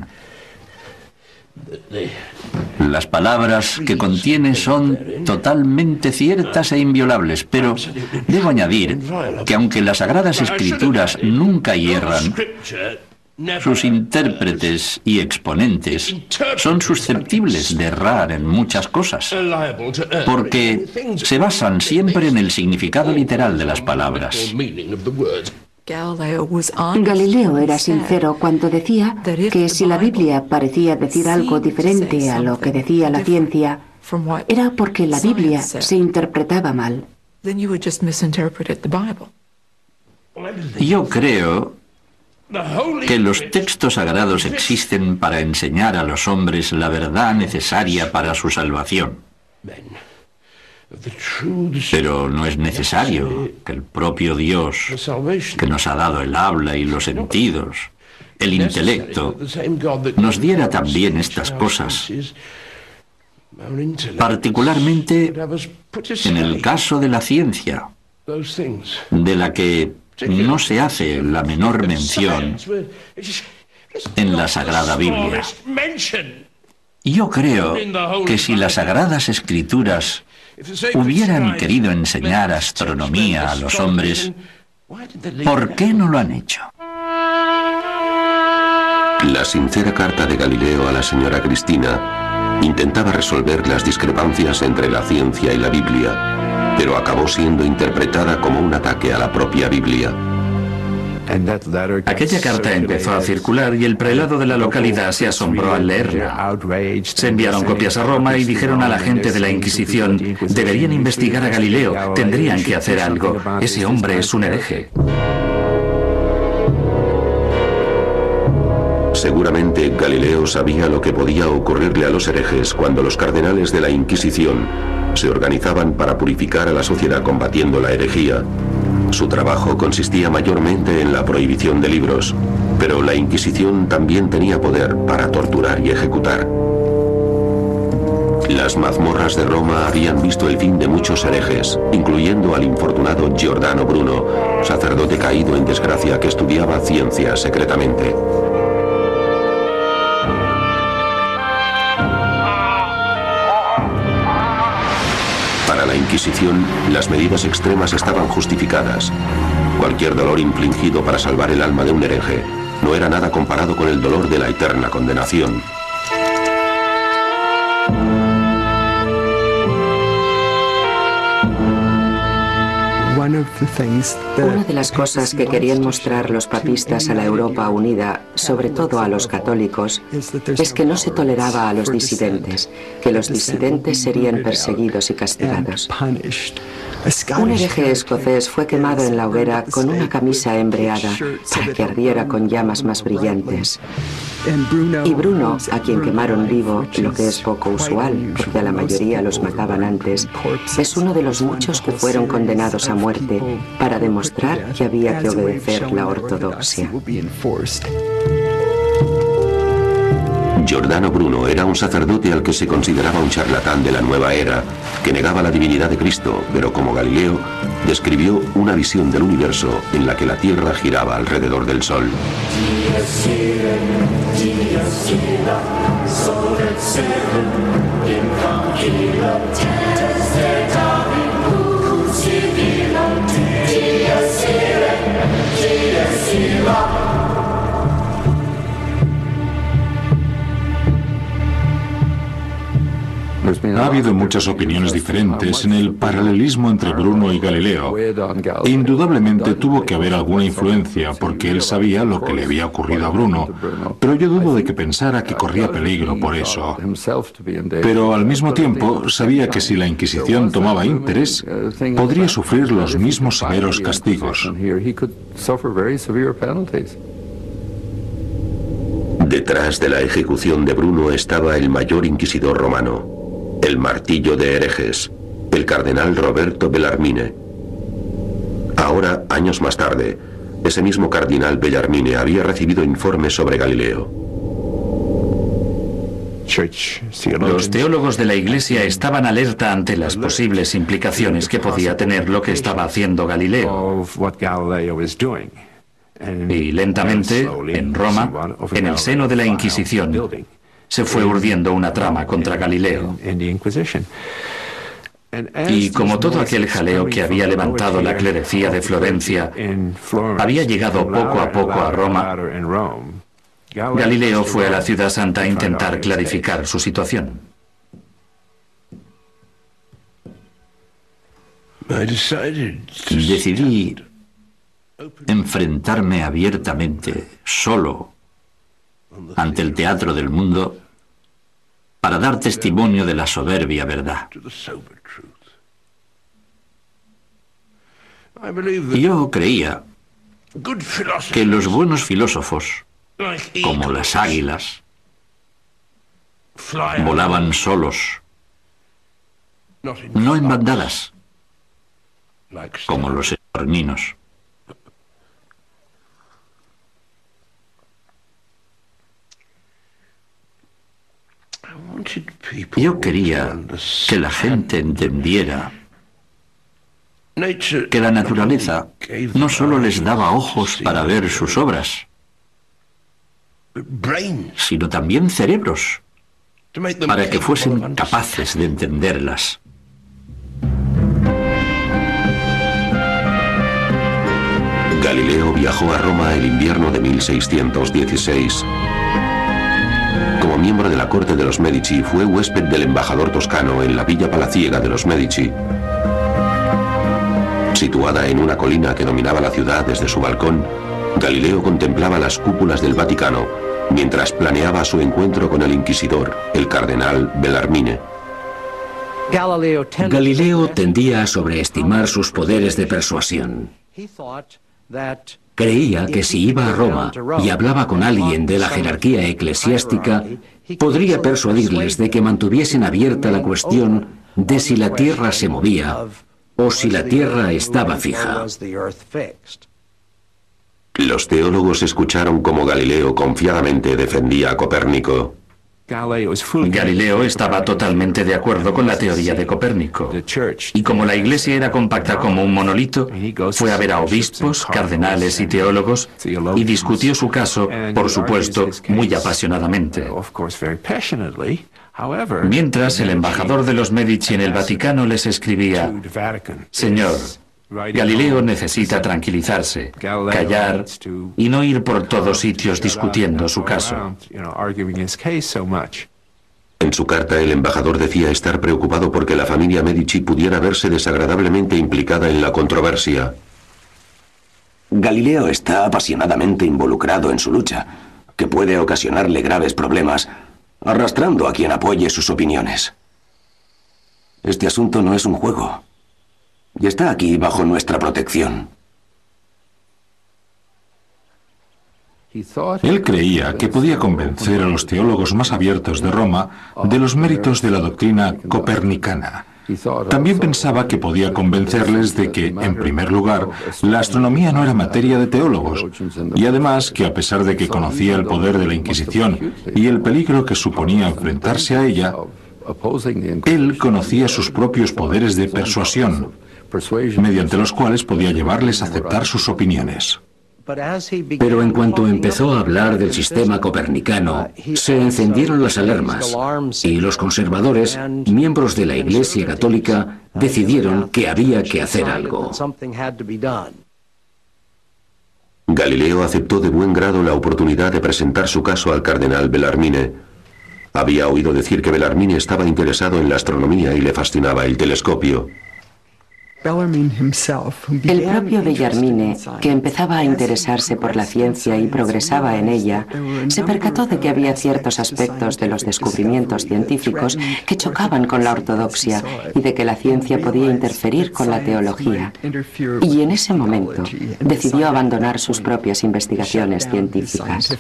Las palabras que contiene son totalmente ciertas e inviolables, pero debo añadir que aunque las Sagradas Escrituras nunca hierran, sus intérpretes y exponentes son susceptibles de errar en muchas cosas, porque se basan siempre en el significado literal de las palabras. Galileo era sincero cuando decía que si la Biblia parecía decir algo diferente a lo que decía la ciencia, era porque la Biblia se interpretaba mal. Yo creo que los textos sagrados existen para enseñar a los hombres la verdad necesaria para su salvación. Pero no es necesario que el propio Dios, que nos ha dado el habla y los sentidos, el intelecto, nos diera también estas cosas, particularmente en el caso de la ciencia, de la que no se hace la menor mención en la Sagrada Biblia. Yo creo que si las Sagradas Escrituras hubieran querido enseñar astronomía a los hombres, ¿por qué no lo han hecho? La sincera carta de Galileo a la señora Cristina intentaba resolver las discrepancias entre la ciencia y la Biblia, pero acabó siendo interpretada como un ataque a la propia Biblia. Aquella carta empezó a circular y el prelado de la localidad se asombró al leerla. Se enviaron copias a Roma y dijeron a la gente de la Inquisición: deberían investigar a Galileo, tendrían que hacer algo. Ese hombre es un hereje. Seguramente Galileo sabía lo que podía ocurrirle a los herejes cuando los cardenales de la Inquisición se organizaban para purificar a la sociedad combatiendo la herejía. Su trabajo consistía mayormente en la prohibición de libros, pero la Inquisición también tenía poder para torturar y ejecutar. Las mazmorras de Roma habían visto el fin de muchos herejes, incluyendo al infortunado Giordano Bruno, sacerdote caído en desgracia que estudiaba ciencia secretamente. Para la Inquisición, las medidas extremas estaban justificadas. Cualquier dolor infligido para salvar el alma de un hereje no era nada comparado con el dolor de la eterna condenación. Una de las cosas que querían mostrar los papistas a la Europa unida, sobre todo a los católicos, es que no se toleraba a los disidentes, que los disidentes serían perseguidos y castigados. Un hereje escocés fue quemado en la hoguera con una camisa embreada para que ardiera con llamas más brillantes. Y Bruno, a quien quemaron vivo, lo que es poco usual, porque a la mayoría los mataban antes, es uno de los muchos que fueron condenados a muerte para demostrar que había que obedecer la ortodoxia. Giordano Bruno era un sacerdote al que se consideraba un charlatán de la nueva era, que negaba la divinidad de Cristo, pero como Galileo, describió una visión del universo en la que la Tierra giraba alrededor del Sol. Ha habido muchas opiniones diferentes en el paralelismo entre Bruno y Galileo. E indudablemente tuvo que haber alguna influencia porque él sabía lo que le había ocurrido a Bruno, pero yo dudo de que pensara que corría peligro por eso. Pero al mismo tiempo sabía que si la Inquisición tomaba interés, podría sufrir los mismos severos castigos. Detrás de la ejecución de Bruno estaba el mayor inquisidor romano, el martillo de herejes, el cardenal Roberto Bellarmine. Ahora, años más tarde, ese mismo cardenal Bellarmine había recibido informes sobre Galileo. Los teólogos de la Iglesia estaban alerta ante las posibles implicaciones que podía tener lo que estaba haciendo Galileo. Y lentamente, en Roma, en el seno de la Inquisición, se fue urdiendo una trama contra Galileo. Y como todo aquel jaleo que había levantado la clerecía de Florencia había llegado poco a poco a Roma, Galileo fue a la ciudad santa a intentar clarificar su situación. Decidí enfrentarme abiertamente, solo, ante el teatro del mundo, para dar testimonio de la soberbia verdad. Yo creía que los buenos filósofos, como las águilas, volaban solos no en bandadas, como los estorninos. Yo quería que la gente entendiera que la naturaleza no solo les daba ojos para ver sus obras, sino también cerebros, para que fuesen capaces de entenderlas. Galileo viajó a Roma el invierno de 1616. Como miembro de la corte de los Medici, fue huésped del embajador toscano en la villa palaciega de los Medici. Situada en una colina que dominaba la ciudad desde su balcón, Galileo contemplaba las cúpulas del Vaticano, mientras planeaba su encuentro con el inquisidor, el cardenal Bellarmine. Galileo tendía a sobreestimar sus poderes de persuasión. Creía que si iba a Roma y hablaba con alguien de la jerarquía eclesiástica, podría persuadirles de que mantuviesen abierta la cuestión de si la tierra se movía o si la tierra estaba fija. Los teólogos escucharon cómo Galileo confiadamente defendía a Copérnico. Galileo estaba totalmente de acuerdo con la teoría de Copérnico, y como la Iglesia era compacta como un monolito, fue a ver a obispos, cardenales y teólogos y discutió su caso, por supuesto, muy apasionadamente. Mientras, el embajador de los Medici en el Vaticano les escribía: «Señor, Galileo necesita tranquilizarse, callar y no ir por todos sitios discutiendo su caso». En su carta, el embajador decía estar preocupado porque la familia Medici pudiera verse desagradablemente implicada en la controversia. Galileo está apasionadamente involucrado en su lucha, que puede ocasionarle graves problemas, arrastrando a quien apoye sus opiniones. Este asunto no es un juego, y está aquí bajo nuestra protección. Él creía que podía convencer a los teólogos más abiertos de Roma de los méritos de la doctrina copernicana. También pensaba que podía convencerles de que, en primer lugar, la astronomía no era materia de teólogos, y además que, a pesar de que conocía el poder de la Inquisición y el peligro que suponía enfrentarse a ella, él conocía sus propios poderes de persuasión, mediante los cuales podía llevarles a aceptar sus opiniones. Pero en cuanto empezó a hablar del sistema copernicano, se encendieron las alarmas y los conservadores, miembros de la Iglesia Católica, decidieron que había que hacer algo. Galileo aceptó de buen grado la oportunidad de presentar su caso al cardenal Bellarmine. Había oído decir que Bellarmine estaba interesado en la astronomía y le fascinaba el telescopio. El propio Bellarmine, que empezaba a interesarse por la ciencia y progresaba en ella, se percató de que había ciertos aspectos de los descubrimientos científicos que chocaban con la ortodoxia y de que la ciencia podía interferir con la teología. Y en ese momento decidió abandonar sus propias investigaciones científicas.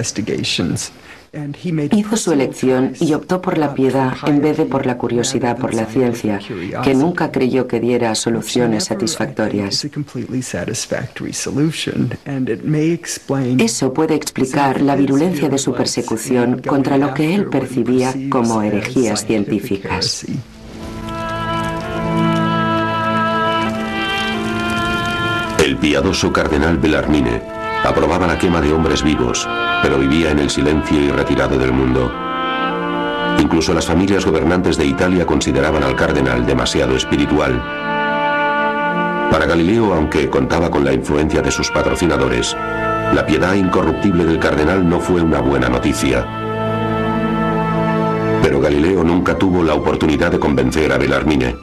Hizo su elección y optó por la piedad en vez de por la curiosidad por la ciencia, que nunca creyó que diera soluciones satisfactorias. Eso puede explicar la virulencia de su persecución contra lo que él percibía como herejías científicas. El piadoso cardenal Bellarmine aprobaba la quema de hombres vivos, pero vivía en el silencio y retirado del mundo. Incluso las familias gobernantes de Italia consideraban al cardenal demasiado espiritual. Para Galileo, aunque contaba con la influencia de sus patrocinadores, la piedad incorruptible del cardenal no fue una buena noticia. Pero Galileo nunca tuvo la oportunidad de convencer a Bellarmine.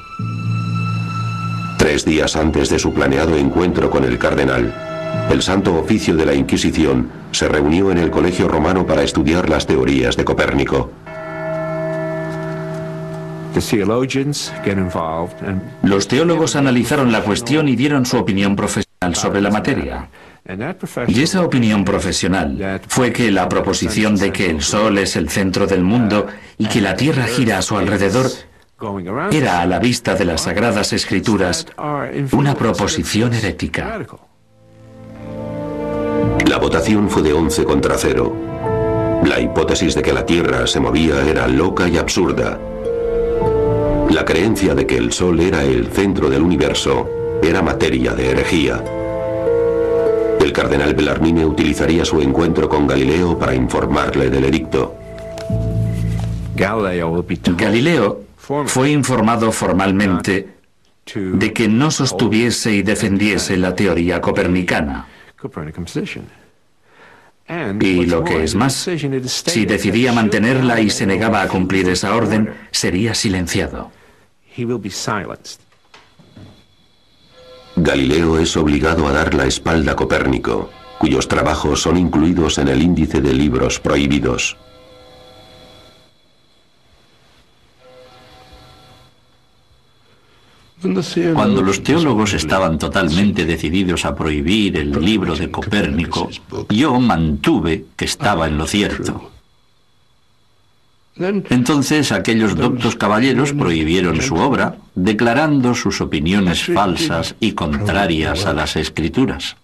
3 días antes de su planeado encuentro con el cardenal, el Santo Oficio de la Inquisición se reunió en el Colegio Romano para estudiar las teorías de Copérnico. Los teólogos analizaron la cuestión y dieron su opinión profesional sobre la materia. Y esa opinión profesional fue que la proposición de que el Sol es el centro del mundo y que la Tierra gira a su alrededor era a la vista de las Sagradas Escrituras una proposición herética. La votación fue de 11 contra 0. La hipótesis de que la Tierra se movía era loca y absurda. La creencia de que el Sol era el centro del universo era materia de herejía. El cardenal Bellarmine utilizaría su encuentro con Galileo para informarle del edicto. Galileo fue informado formalmente de que no sostuviese y defendiese la teoría copernicana. Y lo que es más, si decidía mantenerla y se negaba a cumplir esa orden, sería silenciado. Galileo es obligado a dar la espalda a Copérnico, cuyos trabajos son incluidos en el índice de libros prohibidos. Cuando los teólogos estaban totalmente decididos a prohibir el libro de Copérnico, yo mantuve que estaba en lo cierto. Entonces aquellos doctos caballeros prohibieron su obra, declarando sus opiniones falsas y contrarias a las Escrituras.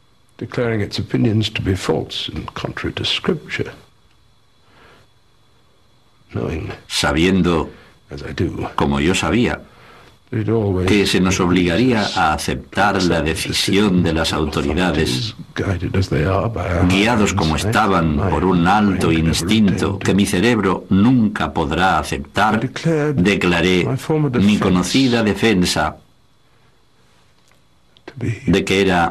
Sabiendo, como yo sabía, que se nos obligaría a aceptar la decisión de las autoridades, guiados como estaban por un alto instinto que mi cerebro nunca podrá aceptar, declaré mi conocida defensa de que era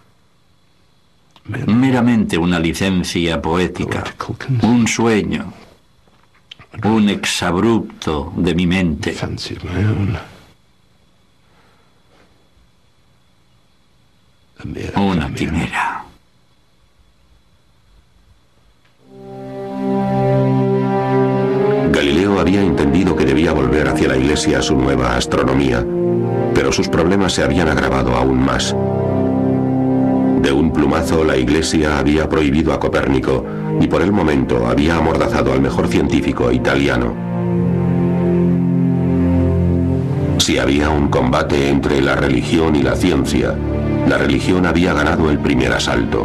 meramente una licencia poética, un sueño, un exabrupto de mi mente. Una quimera. Galileo había entendido que debía volver hacia la Iglesia su nueva astronomía, pero sus problemas se habían agravado aún más. De un plumazo, la Iglesia había prohibido a Copérnico y por el momento había amordazado al mejor científico italiano. Si había un combate entre la religión y la ciencia, la religión había ganado el primer asalto.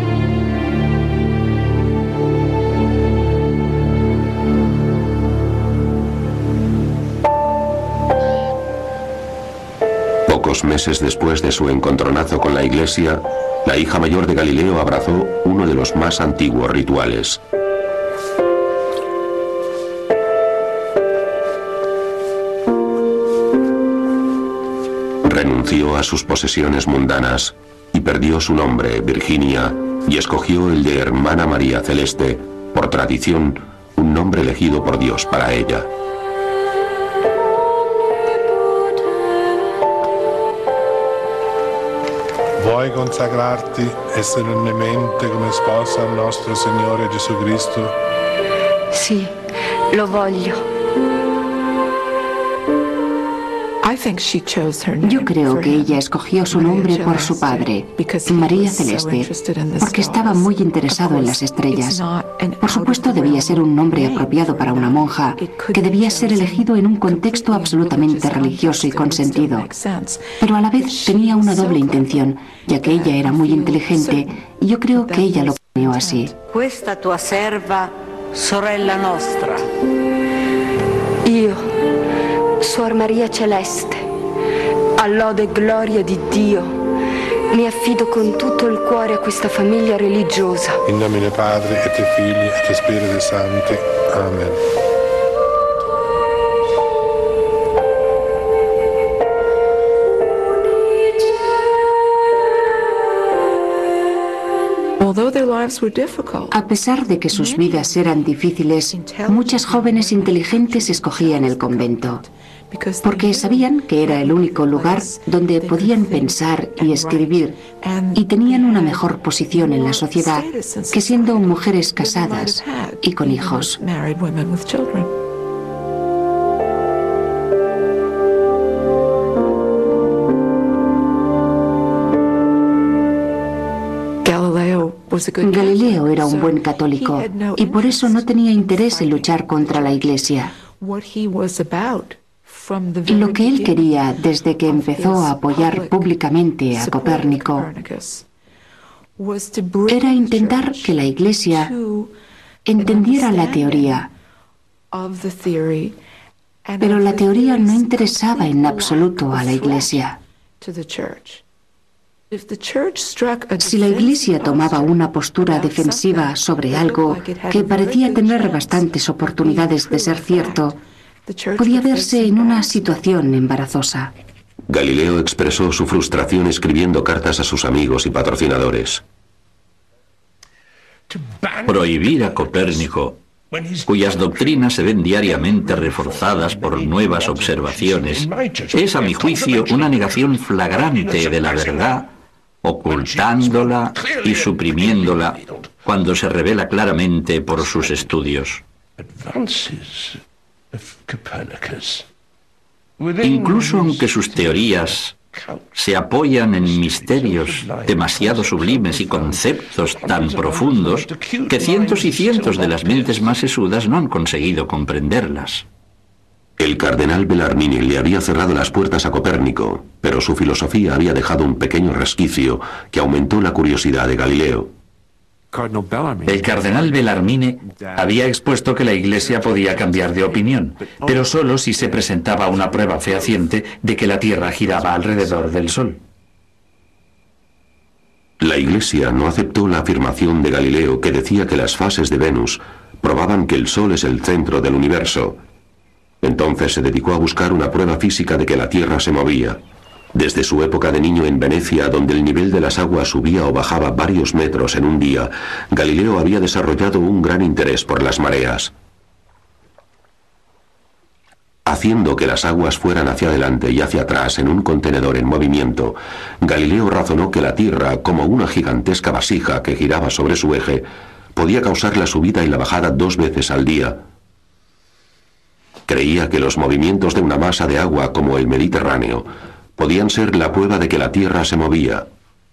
Pocos meses después de su encontronazo con la Iglesia, la hija mayor de Galileo abrazó uno de los más antiguos rituales. Renunció a sus posesiones mundanas y perdió su nombre, Virginia, y escogió el de Hermana María Celeste, por tradición, un nombre elegido por Dios para ella. Vuoi consacrarti solennemente come sposa al nostro Signore Gesù Cristo? Sì, lo voglio. Yo creo que ella escogió su nombre por su padre, María Celeste, porque estaba muy interesado en las estrellas. Por supuesto, debía ser un nombre apropiado para una monja, que debía ser elegido en un contexto absolutamente religioso y consentido. Pero a la vez tenía una doble intención, ya que ella era muy inteligente, y yo creo que ella lo planeó así. Questa tua serva, sorella nostra. Io, Suor Maria Celeste, a lode e gloria di Dio, mi affido con tutto il cuore a questa famiglia religiosa. In nomine Padre, et Figli, et Spiriti Santi. Amen. A pesar de que sus vidas eran difíciles, muchas jóvenes inteligentes escogían el convento, porque sabían que era el único lugar donde podían pensar y escribir, y tenían una mejor posición en la sociedad que siendo mujeres casadas y con hijos. Galileo era un buen católico y por eso no tenía interés en luchar contra la Iglesia. Lo que él quería desde que empezó a apoyar públicamente a Copérnico era intentar que la Iglesia entendiera la teoría, pero la teoría no interesaba en absoluto a la Iglesia. Si la Iglesia tomaba una postura defensiva sobre algo que parecía tener bastantes oportunidades de ser cierto, podía verse en una situación embarazosa. Galileo expresó su frustración escribiendo cartas a sus amigos y patrocinadores. Prohibir a Copérnico, cuyas doctrinas se ven diariamente reforzadas por nuevas observaciones, es a mi juicio una negación flagrante de la verdad, ocultándola y suprimiéndola cuando se revela claramente por sus estudios. Incluso aunque sus teorías se apoyan en misterios demasiado sublimes y conceptos tan profundos que cientos y cientos de las mentes más sesudas no han conseguido comprenderlas. El cardenal Bellarmine le había cerrado las puertas a Copérnico, pero su filosofía había dejado un pequeño resquicio que aumentó la curiosidad de Galileo. El cardenal Bellarmine había expuesto que la Iglesia podía cambiar de opinión, pero solo si se presentaba una prueba fehaciente de que la Tierra giraba alrededor del Sol. La Iglesia no aceptó la afirmación de Galileo que decía que las fases de Venus probaban que el Sol es el centro del universo. Entonces se dedicó a buscar una prueba física de que la Tierra se movía. Desde su época de niño en Venecia, donde el nivel de las aguas subía o bajaba varios metros en un día, Galileo había desarrollado un gran interés por las mareas. Haciendo que las aguas fueran hacia adelante y hacia atrás en un contenedor en movimiento, Galileo razonó que la Tierra, como una gigantesca vasija que giraba sobre su eje, podía causar la subida y la bajada 2 veces al día. Creía que los movimientos de una masa de agua como el Mediterráneo podían ser la prueba de que la Tierra se movía.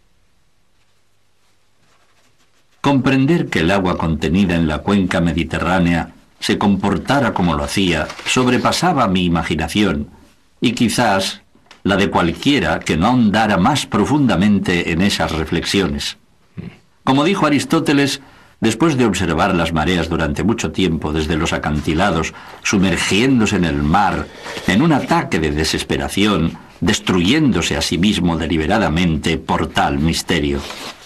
Comprender que el agua contenida en la cuenca mediterránea se comportara como lo hacía sobrepasaba mi imaginación y quizás la de cualquiera que no ahondara más profundamente en esas reflexiones. Como dijo Aristóteles, después de observar las mareas durante mucho tiempo desde los acantilados, sumergiéndose en el mar, en un ataque de desesperación, destruyéndose a sí mismo deliberadamente por tal misterio.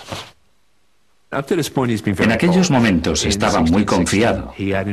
En aquellos momentos estaba muy confiado.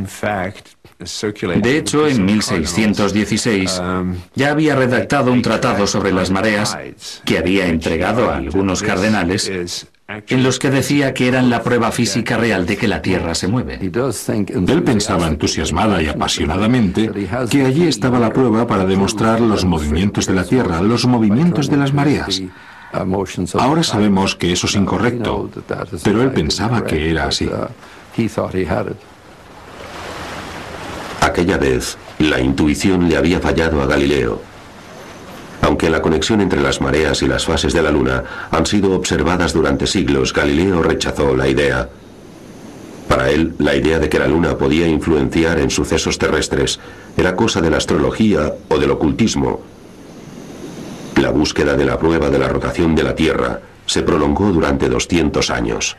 De hecho, en 1616 ya había redactado un tratado sobre las mareas que había entregado a algunos cardenales, en los que decía que eran la prueba física real de que la Tierra se mueve. Él pensaba entusiasmada y apasionadamente que allí estaba la prueba para demostrar los movimientos de la Tierra, los movimientos de las mareas. Ahora sabemos que eso es incorrecto, pero él pensaba que era así. Aquella vez, la intuición le había fallado a Galileo. Aunque la conexión entre las mareas y las fases de la Luna han sido observadas durante siglos, Galileo rechazó la idea. Para él, la idea de que la Luna podía influenciar en sucesos terrestres era cosa de la astrología o del ocultismo. La búsqueda de la prueba de la rotación de la Tierra se prolongó durante 200 años.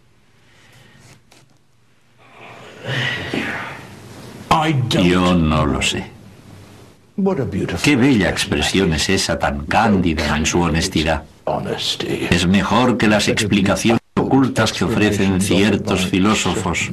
Yo no lo sé. Qué bella expresión es esa tan cándida en su honestidad. Es mejor que las explicaciones ocultas que ofrecen ciertos filósofos.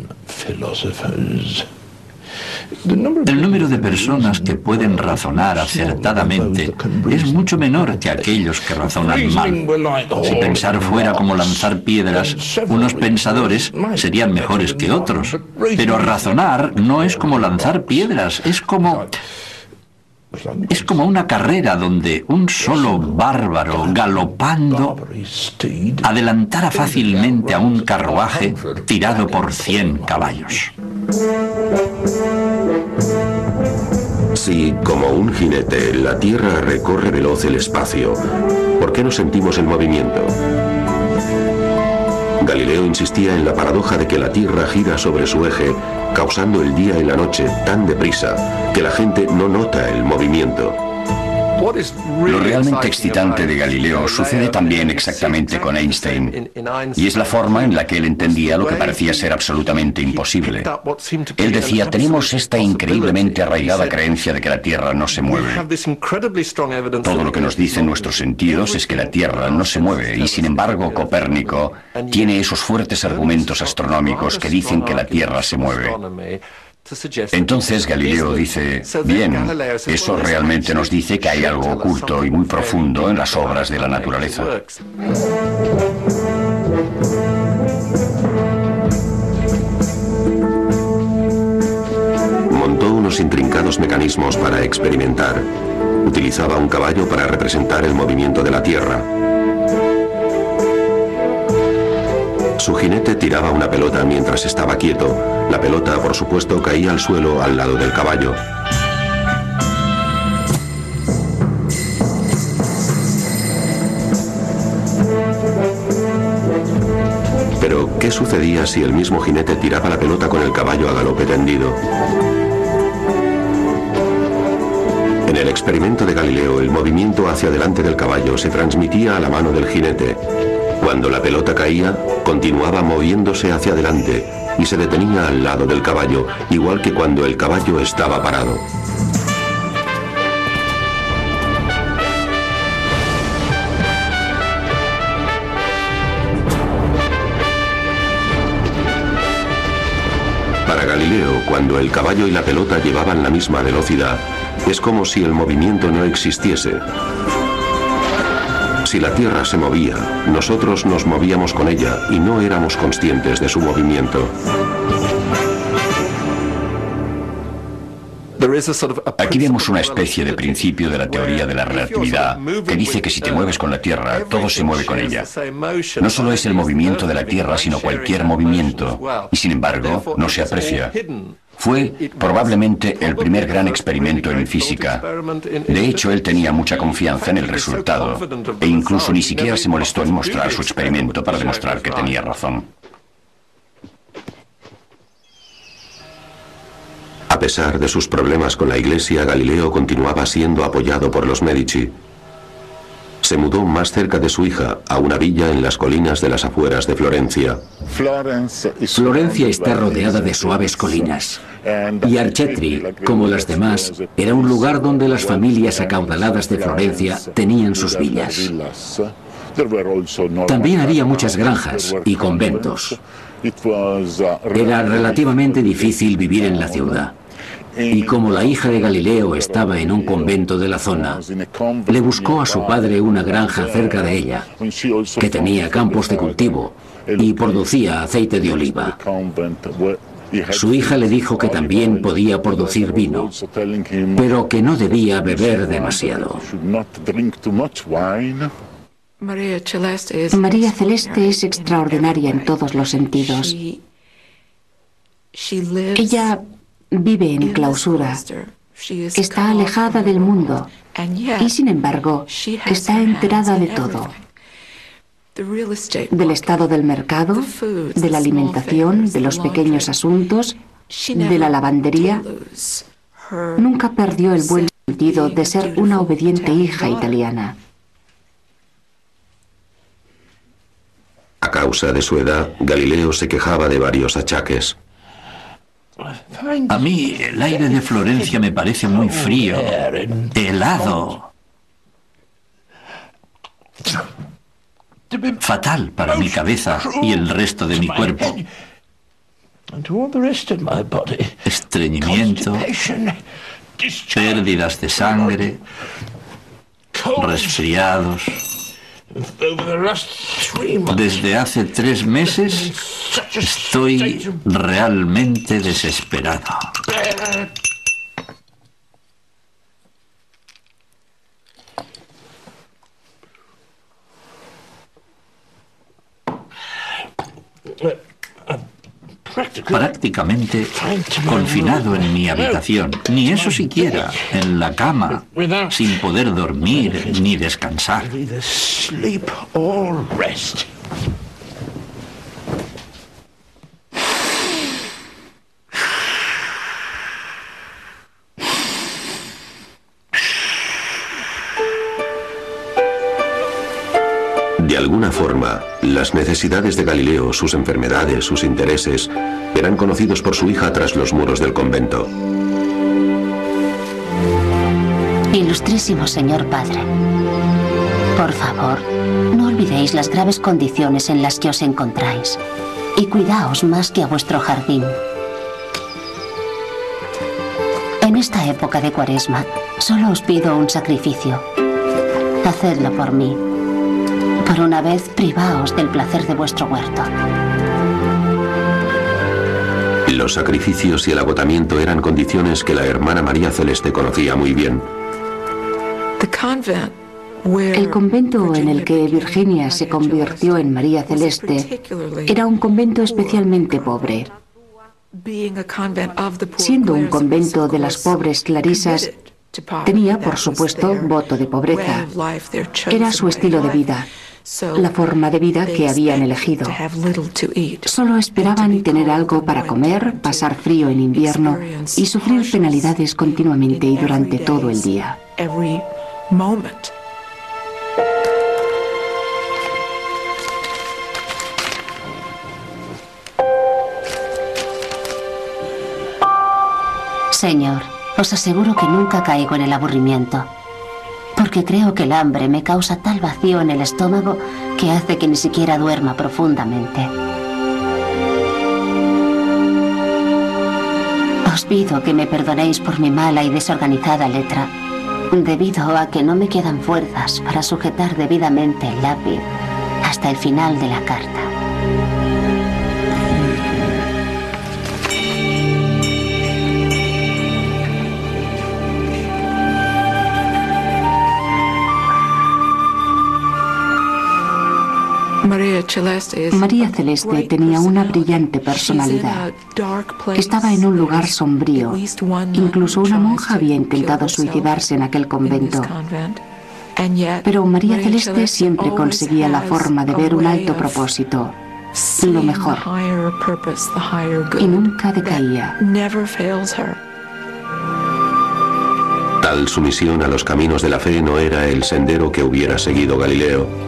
El número de personas que pueden razonar acertadamente es mucho menor que aquellos que razonan mal. Si pensar fuera como lanzar piedras, unos pensadores serían mejores que otros. Pero razonar no es como lanzar piedras, es como una carrera donde un solo bárbaro galopando adelantara fácilmente a un carruaje tirado por 100 caballos. Si, como un jinete, la Tierra recorre veloz el espacio, ¿por qué no sentimos el movimiento? Galileo insistía en la paradoja de que la Tierra gira sobre su eje, causando el día y la noche tan deprisa que la gente no nota el movimiento. Lo realmente excitante de Galileo sucede también exactamente con Einstein, y es la forma en la que él entendía lo que parecía ser absolutamente imposible. Él decía, tenemos esta increíblemente arraigada creencia de que la Tierra no se mueve. Todo lo que nos dicen nuestros sentidos es que la Tierra no se mueve, y sin embargo Copérnico tiene esos fuertes argumentos astronómicos que dicen que la Tierra se mueve. Entonces Galileo dice, bien, eso realmente nos dice que hay algo oculto y muy profundo en las obras de la naturaleza. Montó unos intrincados mecanismos para experimentar. Utilizaba un caballo para representar el movimiento de la Tierra. Su jinete tiraba una pelota mientras estaba quieto. La pelota, por supuesto, caía al suelo al lado del caballo. Pero, ¿qué sucedía si el mismo jinete tiraba la pelota con el caballo a galope tendido? En el experimento de Galileo, el movimiento hacia adelante del caballo se transmitía a la mano del jinete. Cuando la pelota caía, continuaba moviéndose hacia adelante y se detenía al lado del caballo, igual que cuando el caballo estaba parado. Para Galileo, cuando el caballo y la pelota llevaban la misma velocidad, es como si el movimiento no existiese. Si la Tierra se movía, nosotros nos movíamos con ella y no éramos conscientes de su movimiento. Aquí vemos una especie de principio de la teoría de la relatividad que dice que si te mueves con la Tierra, todo se mueve con ella. No solo es el movimiento de la Tierra, sino cualquier movimiento, y sin embargo no se aprecia. Fue probablemente el primer gran experimento en física. De hecho, él tenía mucha confianza en el resultado, e incluso ni siquiera se molestó en mostrar su experimento para demostrar que tenía razón. A pesar de sus problemas con la Iglesia, Galileo continuaba siendo apoyado por los Medici. Se mudó más cerca de su hija, a una villa en las colinas de las afueras de Florencia. Florencia está rodeada de suaves colinas. Y Arcetri, como las demás, era un lugar donde las familias acaudaladas de Florencia tenían sus villas. También había muchas granjas y conventos. Era relativamente difícil vivir en la ciudad. Y como la hija de Galileo estaba en un convento de la zona, le buscó a su padre una granja cerca de ella, que tenía campos de cultivo y producía aceite de oliva. Su hija le dijo que también podía producir vino, pero que no debía beber demasiado. María Celeste es extraordinaria en todos los sentidos. Ella vive en clausura, está alejada del mundo y sin embargo está enterada de todo. Del estado del mercado, de la alimentación, de los pequeños asuntos, de la lavandería. Nunca perdió el buen sentido de ser una obediente hija italiana. A causa de su edad, Galileo se quejaba de varios achaques. A mí el aire de Florencia me parece muy frío, helado. Fatal para mi cabeza y el resto de mi cuerpo. Estreñimiento, pérdidas de sangre, resfriados. Desde hace 3 meses estoy realmente desesperado. Prácticamente confinado en mi habitación, ni eso siquiera, en la cama, sin poder dormir ni descansar. alguna forma, las necesidades de Galileo, sus enfermedades, sus intereses, eran conocidos por su hija tras los muros del convento. Ilustrísimo señor padre, por favor, no olvidéis las graves condiciones en las que os encontráis y cuidaos más que a vuestro jardín. En esta época de Cuaresma, solo os pido un sacrificio. Hacedlo por mí. Por una vez, privaos del placer de vuestro huerto. Los sacrificios y el agotamiento eran condiciones que la hermana María Celeste conocía muy bien. El convento en el que Virginia se convirtió en María Celeste era un convento especialmente pobre. Siendo un convento de las pobres clarisas, tenía, por supuesto, voto de pobreza. Era su estilo de vida, la forma de vida que habían elegido. Solo esperaban tener algo para comer, pasar frío en invierno y sufrir penalidades continuamente y durante todo el día. Señor, os aseguro que nunca caigo en el aburrimiento, porque creo que el hambre me causa tal vacío en el estómago que hace que ni siquiera duerma profundamente. Os pido que me perdonéis por mi mala y desorganizada letra, debido a que no me quedan fuerzas para sujetar debidamente el lápiz hasta el final de la carta. María Celeste tenía una brillante personalidad. Estaba en un lugar sombrío. Incluso una monja había intentado suicidarse en aquel convento. Pero María Celeste siempre conseguía la forma de ver un alto propósito, lo mejor, y nunca decaía. Tal sumisión a los caminos de la fe no era el sendero que hubiera seguido Galileo.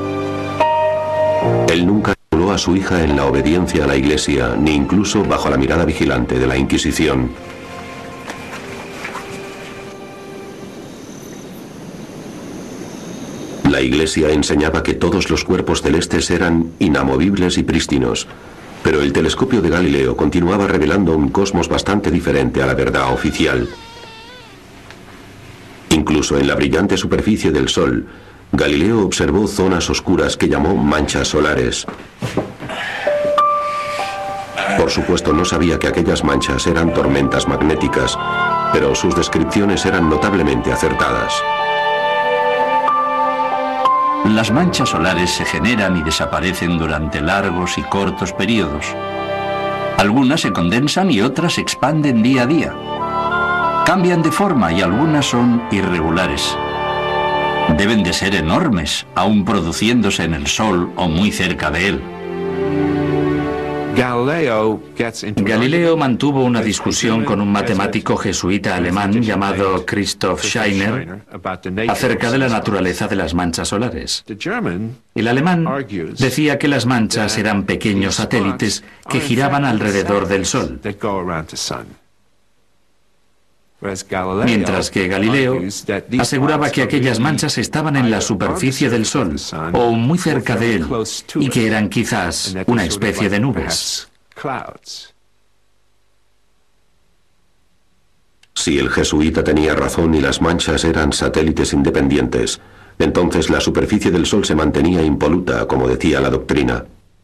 Él nunca estimuló a su hija en la obediencia a la Iglesia, ni incluso bajo la mirada vigilante de la Inquisición. La Iglesia enseñaba que todos los cuerpos celestes eran inamovibles y prístinos, pero el telescopio de Galileo continuaba revelando un cosmos bastante diferente a la verdad oficial. Incluso en la brillante superficie del Sol, Galileo observó zonas oscuras que llamó manchas solares. Por supuesto, no sabía que aquellas manchas eran tormentas magnéticas, pero sus descripciones eran notablemente acertadas. Las manchas solares se generan y desaparecen durante largos y cortos periodos. Algunas se condensan y otras se expanden día a día. Cambian de forma y algunas son irregulares. Deben de ser enormes, aún produciéndose en el Sol o muy cerca de él. Galileo mantuvo una discusión con un matemático jesuita alemán llamado Christoph Scheiner acerca de la naturaleza de las manchas solares. El alemán decía que las manchas eran pequeños satélites que giraban alrededor del Sol, mientras que Galileo aseguraba que aquellas manchas estaban en la superficie del Sol o muy cerca de él y que eran quizás una especie de nubes. Si el jesuita tenía razón y las manchas eran satélites independientes, entonces la superficie del Sol se mantenía impoluta, como decía la doctrina.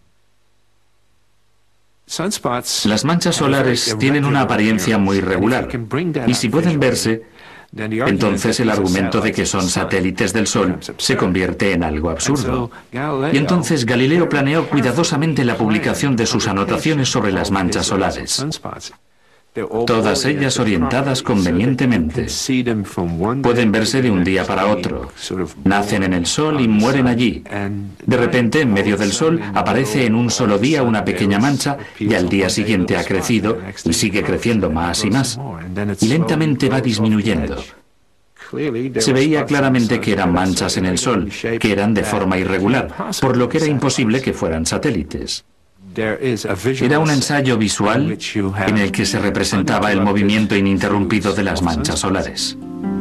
Las manchas solares tienen una apariencia muy regular, y si pueden verse, entonces el argumento de que son satélites del Sol se convierte en algo absurdo. Y entonces Galileo planeó cuidadosamente la publicación de sus anotaciones sobre las manchas solares, todas ellas orientadas convenientemente. Pueden verse de un día para otro. Nacen en el Sol y mueren allí. De repente, en medio del Sol, aparece en un solo día una pequeña mancha y al día siguiente ha crecido y sigue creciendo más y más. Y lentamente va disminuyendo. Se veía claramente que eran manchas en el Sol, que eran de forma irregular, por lo que era imposible que fueran satélites. Era un ensayo visual en el que se representaba el movimiento ininterrumpido de las manchas solares.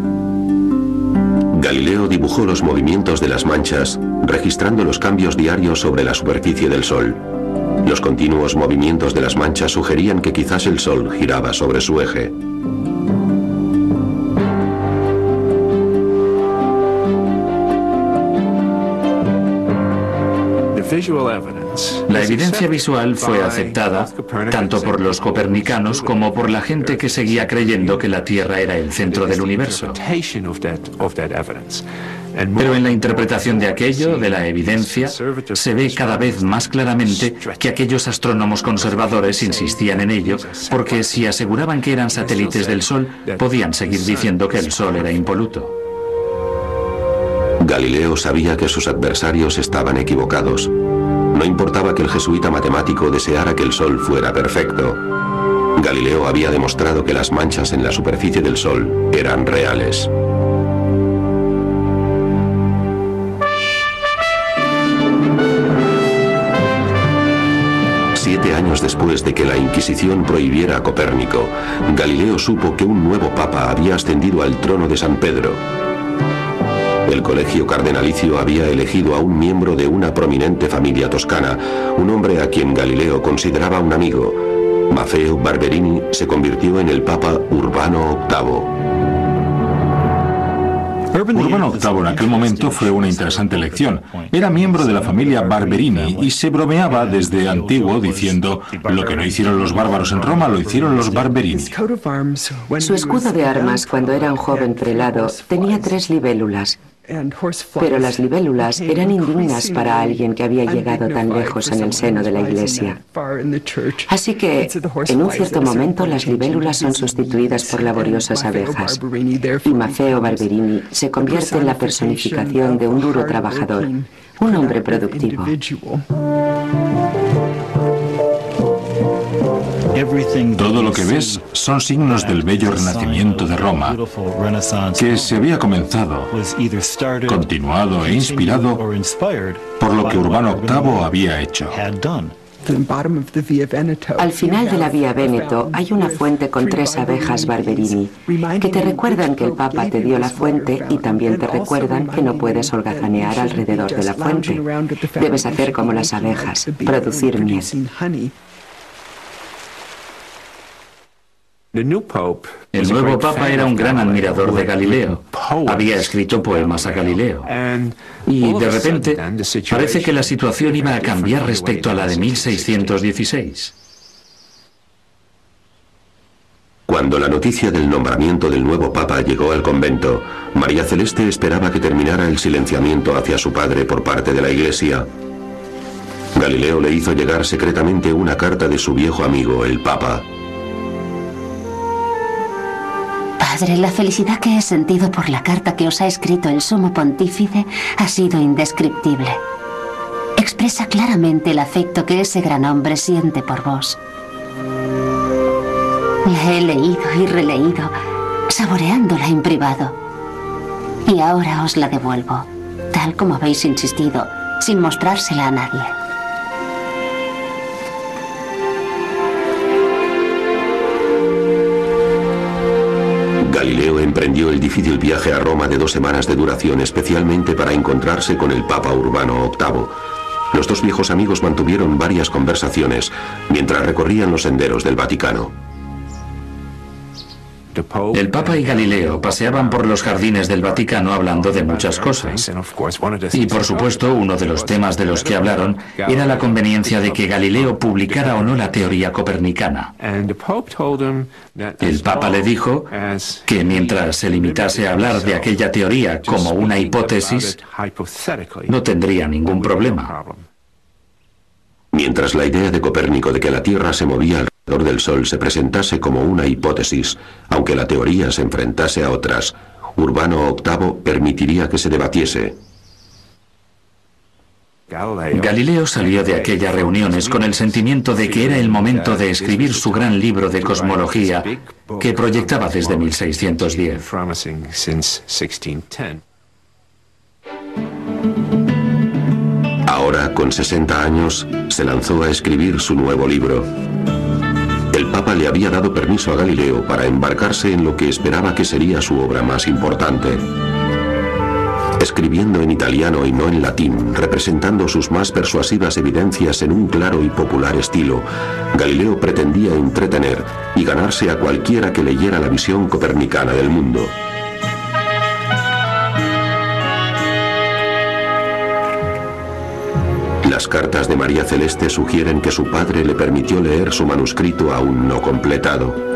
Galileo dibujó los movimientos de las manchas, registrando los cambios diarios sobre la superficie del Sol. Los continuos movimientos de las manchas sugerían que quizás el Sol giraba sobre su eje. La evidencia visual fue aceptada tanto por los copernicanos como por la gente que seguía creyendo que la Tierra era el centro del universo. Pero en la interpretación de aquello, de la evidencia, se ve cada vez más claramente que aquellos astrónomos conservadores insistían en ello, porque si aseguraban que eran satélites del Sol, podían seguir diciendo que el Sol era impoluto. Galileo sabía que sus adversarios estaban equivocados. No importaba que el jesuita matemático deseara que el Sol fuera perfecto. Galileo había demostrado que las manchas en la superficie del Sol eran reales. Años después de que la Inquisición prohibiera a Copérnico, Galileo supo que un nuevo papa había ascendido al trono de San Pedro. El colegio cardenalicio había elegido a un miembro de una prominente familia toscana, un hombre a quien Galileo consideraba un amigo. Maffeo Barberini se convirtió en el papa Urbano VIII. Urbano VIII en aquel momento fue una interesante elección. Era miembro de la familia Barberini y se bromeaba desde antiguo diciendo: lo que no hicieron los bárbaros en Roma lo hicieron los Barberini. Su escudo de armas cuando era un joven prelado tenía 3 libélulas. Pero las libélulas eran indignas para alguien que había llegado tan lejos en el seno de la Iglesia. Así que, en un cierto momento, las libélulas son sustituidas por laboriosas abejas. Y Maffeo Barberini se convierte en la personificación de un duro trabajador, un hombre productivo. Todo lo que ves son signos del bello renacimiento de Roma, que se había comenzado, continuado e inspirado por lo que Urbano VIII había hecho. Al final de la Vía Véneto hay una fuente con 3 abejas Barberini, que te recuerdan que el Papa te dio la fuente y también te recuerdan que no puedes holgazanear alrededor de la fuente. Debes hacer como las abejas, producir miel. El nuevo papa era un gran admirador de Galileo. Había escrito poemas a Galileo. Y de repente parece que la situación iba a cambiar respecto a la de 1616. Cuando la noticia del nombramiento del nuevo papa llegó al convento, María Celeste esperaba que terminara el silenciamiento hacia su padre por parte de la Iglesia. Galileo le hizo llegar secretamente una carta de su viejo amigo, el papa. Padre, la felicidad que he sentido por la carta que os ha escrito el Sumo Pontífice ha sido indescriptible. Expresa claramente el afecto que ese gran hombre siente por vos. La he leído y releído, saboreándola en privado. Y ahora os la devuelvo, tal como habéis insistido, sin mostrársela a nadie. Galileo emprendió el difícil viaje a Roma de 2 semanas de duración especialmente para encontrarse con el Papa Urbano VIII. Los 2 viejos amigos mantuvieron varias conversaciones mientras recorrían los senderos del Vaticano. El Papa y Galileo paseaban por los jardines del Vaticano hablando de muchas cosas. Y por supuesto, uno de los temas de los que hablaron era la conveniencia de que Galileo publicara o no la teoría copernicana. El Papa le dijo que mientras se limitase a hablar de aquella teoría como una hipótesis, no tendría ningún problema. Mientras la idea de Copérnico de que la Tierra se movía alrededor del Sol se presentase como una hipótesis, aunque la teoría se enfrentase a otras, Urbano VIII permitiría que se debatiese. Galileo salió de aquellas reuniones con el sentimiento de que era el momento de escribir su gran libro de cosmología que proyectaba desde 1610. Ahora, con 60 años, se lanzó a escribir su nuevo libro. El Papa le había dado permiso a Galileo para embarcarse en lo que esperaba que sería su obra más importante. Escribiendo en italiano y no en latín, representando sus más persuasivas evidencias en un claro y popular estilo, Galileo pretendía entretener y ganarse a cualquiera que leyera la visión copernicana del mundo. Las cartas de María Celeste sugieren que su padre le permitió leer su manuscrito aún no completado.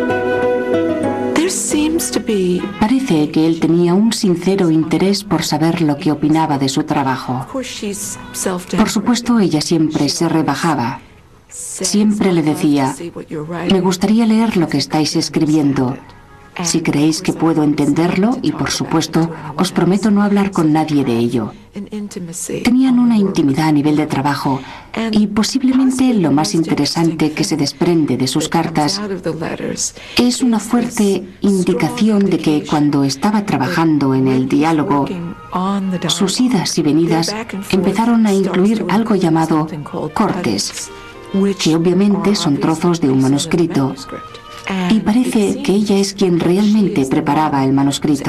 Parece que él tenía un sincero interés por saber lo que opinaba de su trabajo. Por supuesto, ella siempre se rebajaba. Siempre le decía, me gustaría leer lo que estáis escribiendo. Si creéis que puedo entenderlo, y por supuesto, os prometo no hablar con nadie de ello. Tenían una intimidad a nivel de trabajo, y posiblemente lo más interesante que se desprende de sus cartas es una fuerte indicación de que cuando estaba trabajando en el diálogo, sus idas y venidas empezaron a incluir algo llamado cortes, que obviamente son trozos de un manuscrito. Y parece que ella es quien realmente preparaba el manuscrito.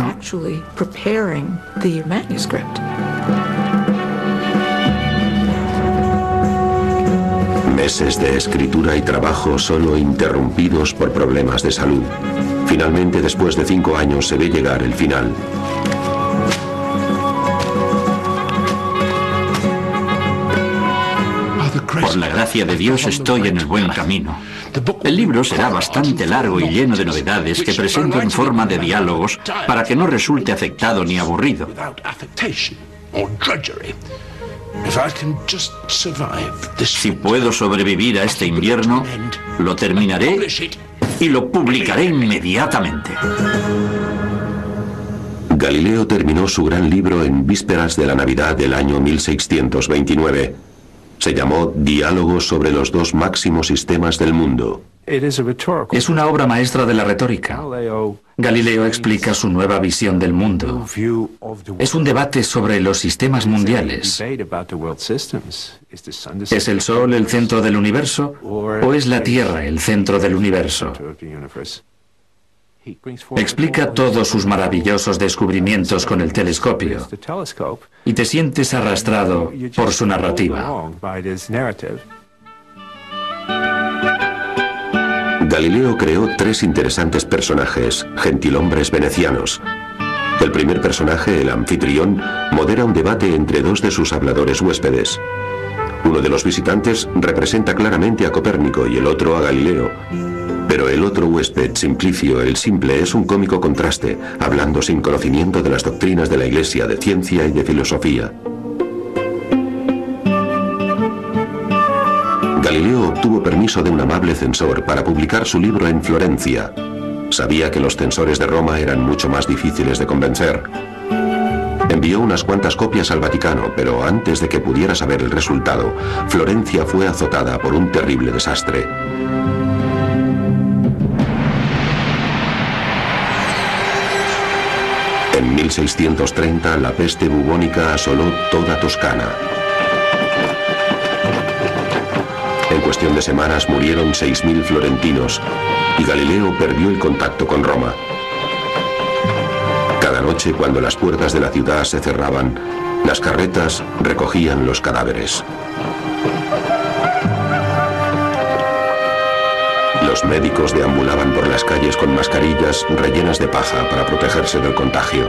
Meses de escritura y trabajo solo interrumpidos por problemas de salud. Finalmente, después de 5 años, se ve llegar el final. Por la gracia de Dios estoy en el buen camino. El libro será bastante largo y lleno de novedades que presento en forma de diálogos para que no resulte afectado ni aburrido. Si puedo sobrevivir a este invierno, lo terminaré y lo publicaré inmediatamente. Galileo terminó su gran libro en vísperas de la Navidad del año 1629. Se llamó Diálogos sobre los dos máximos sistemas del mundo. Es una obra maestra de la retórica. Galileo explica su nueva visión del mundo. Es un debate sobre los sistemas mundiales. ¿Es el Sol el centro del universo o es la Tierra el centro del universo? Explica todos sus maravillosos descubrimientos con el telescopio y te sientes arrastrado por su narrativa. Galileo creó 3 interesantes personajes, gentilhombres venecianos. El primer personaje, el anfitrión, modera un debate entre 2 de sus habladores huéspedes. Uno de los visitantes representa claramente a Copérnico y el otro a Galileo. Pero el otro huésped, Simplicio, el simple, es un cómico contraste, hablando sin conocimiento de las doctrinas de la Iglesia, de ciencia y de filosofía. Galileo obtuvo permiso de un amable censor para publicar su libro en Florencia. Sabía que los censores de Roma eran mucho más difíciles de convencer. Envió unas cuantas copias al Vaticano, pero antes de que pudiera saber el resultado, Florencia fue azotada por un terrible desastre. En 1630, la peste bubónica asoló toda Toscana. En cuestión de semanas murieron 6.000 florentinos y Galileo perdió el contacto con Roma. Cada noche, cuando las puertas de la ciudad se cerraban, las carretas recogían los cadáveres. Los médicos deambulaban por las calles con mascarillas rellenas de paja para protegerse del contagio.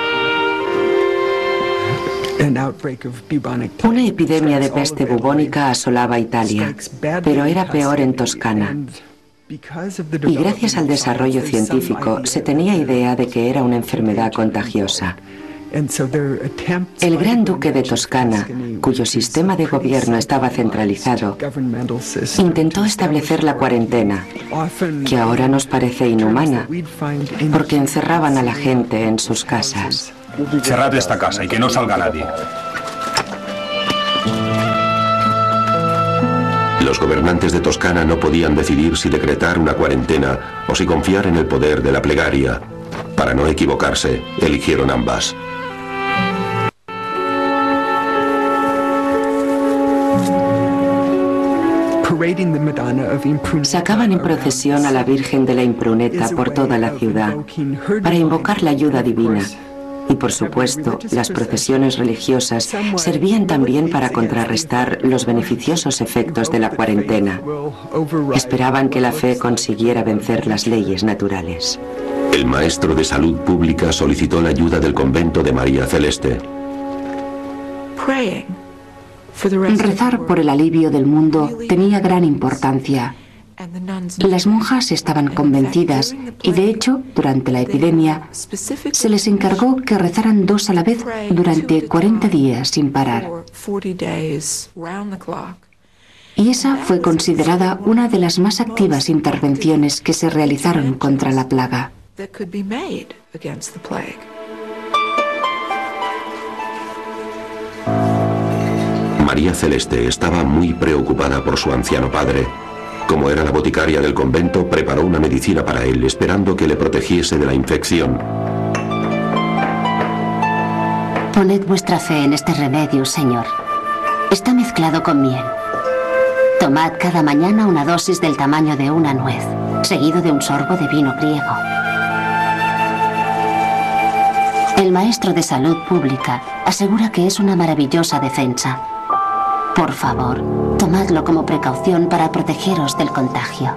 Una epidemia de peste bubónica asolaba Italia, pero era peor en Toscana. Y gracias al desarrollo científico se tenía idea de que era una enfermedad contagiosa. El gran duque de Toscana, cuyo sistema de gobierno estaba centralizado, intentó establecer la cuarentena, que ahora nos parece inhumana, porque encerraban a la gente en sus casas. Cerrad esta casa y que no salga nadie. Los gobernantes de Toscana no podían decidir si decretar una cuarentena o si confiar en el poder de la plegaria. Para no equivocarse, eligieron ambas. Sacaban en procesión a la Virgen de la Impruneta por toda la ciudad para invocar la ayuda divina. Y por supuesto, las procesiones religiosas servían también para contrarrestar los beneficiosos efectos de la cuarentena. Esperaban que la fe consiguiera vencer las leyes naturales. El maestro de salud pública solicitó la ayuda del convento de María Celeste. Rezar por el alivio del mundo tenía gran importancia. Las monjas estaban convencidas y, de hecho, durante la epidemia, se les encargó que rezaran 2 a la vez durante 40 días sin parar. Y esa fue considerada una de las más activas intervenciones que se realizaron contra la plaga. María Celeste estaba muy preocupada por su anciano padre. Como era la boticaria del convento, preparó una medicina para él, esperando que le protegiese de la infección. Poned vuestra fe en este remedio, Señor. Está mezclado con miel. Tomad cada mañana una dosis del tamaño de una nuez, seguido de un sorbo de vino griego. El maestro de salud pública asegura que es una maravillosa defensa. Por favor, tomadlo como precaución para protegeros del contagio.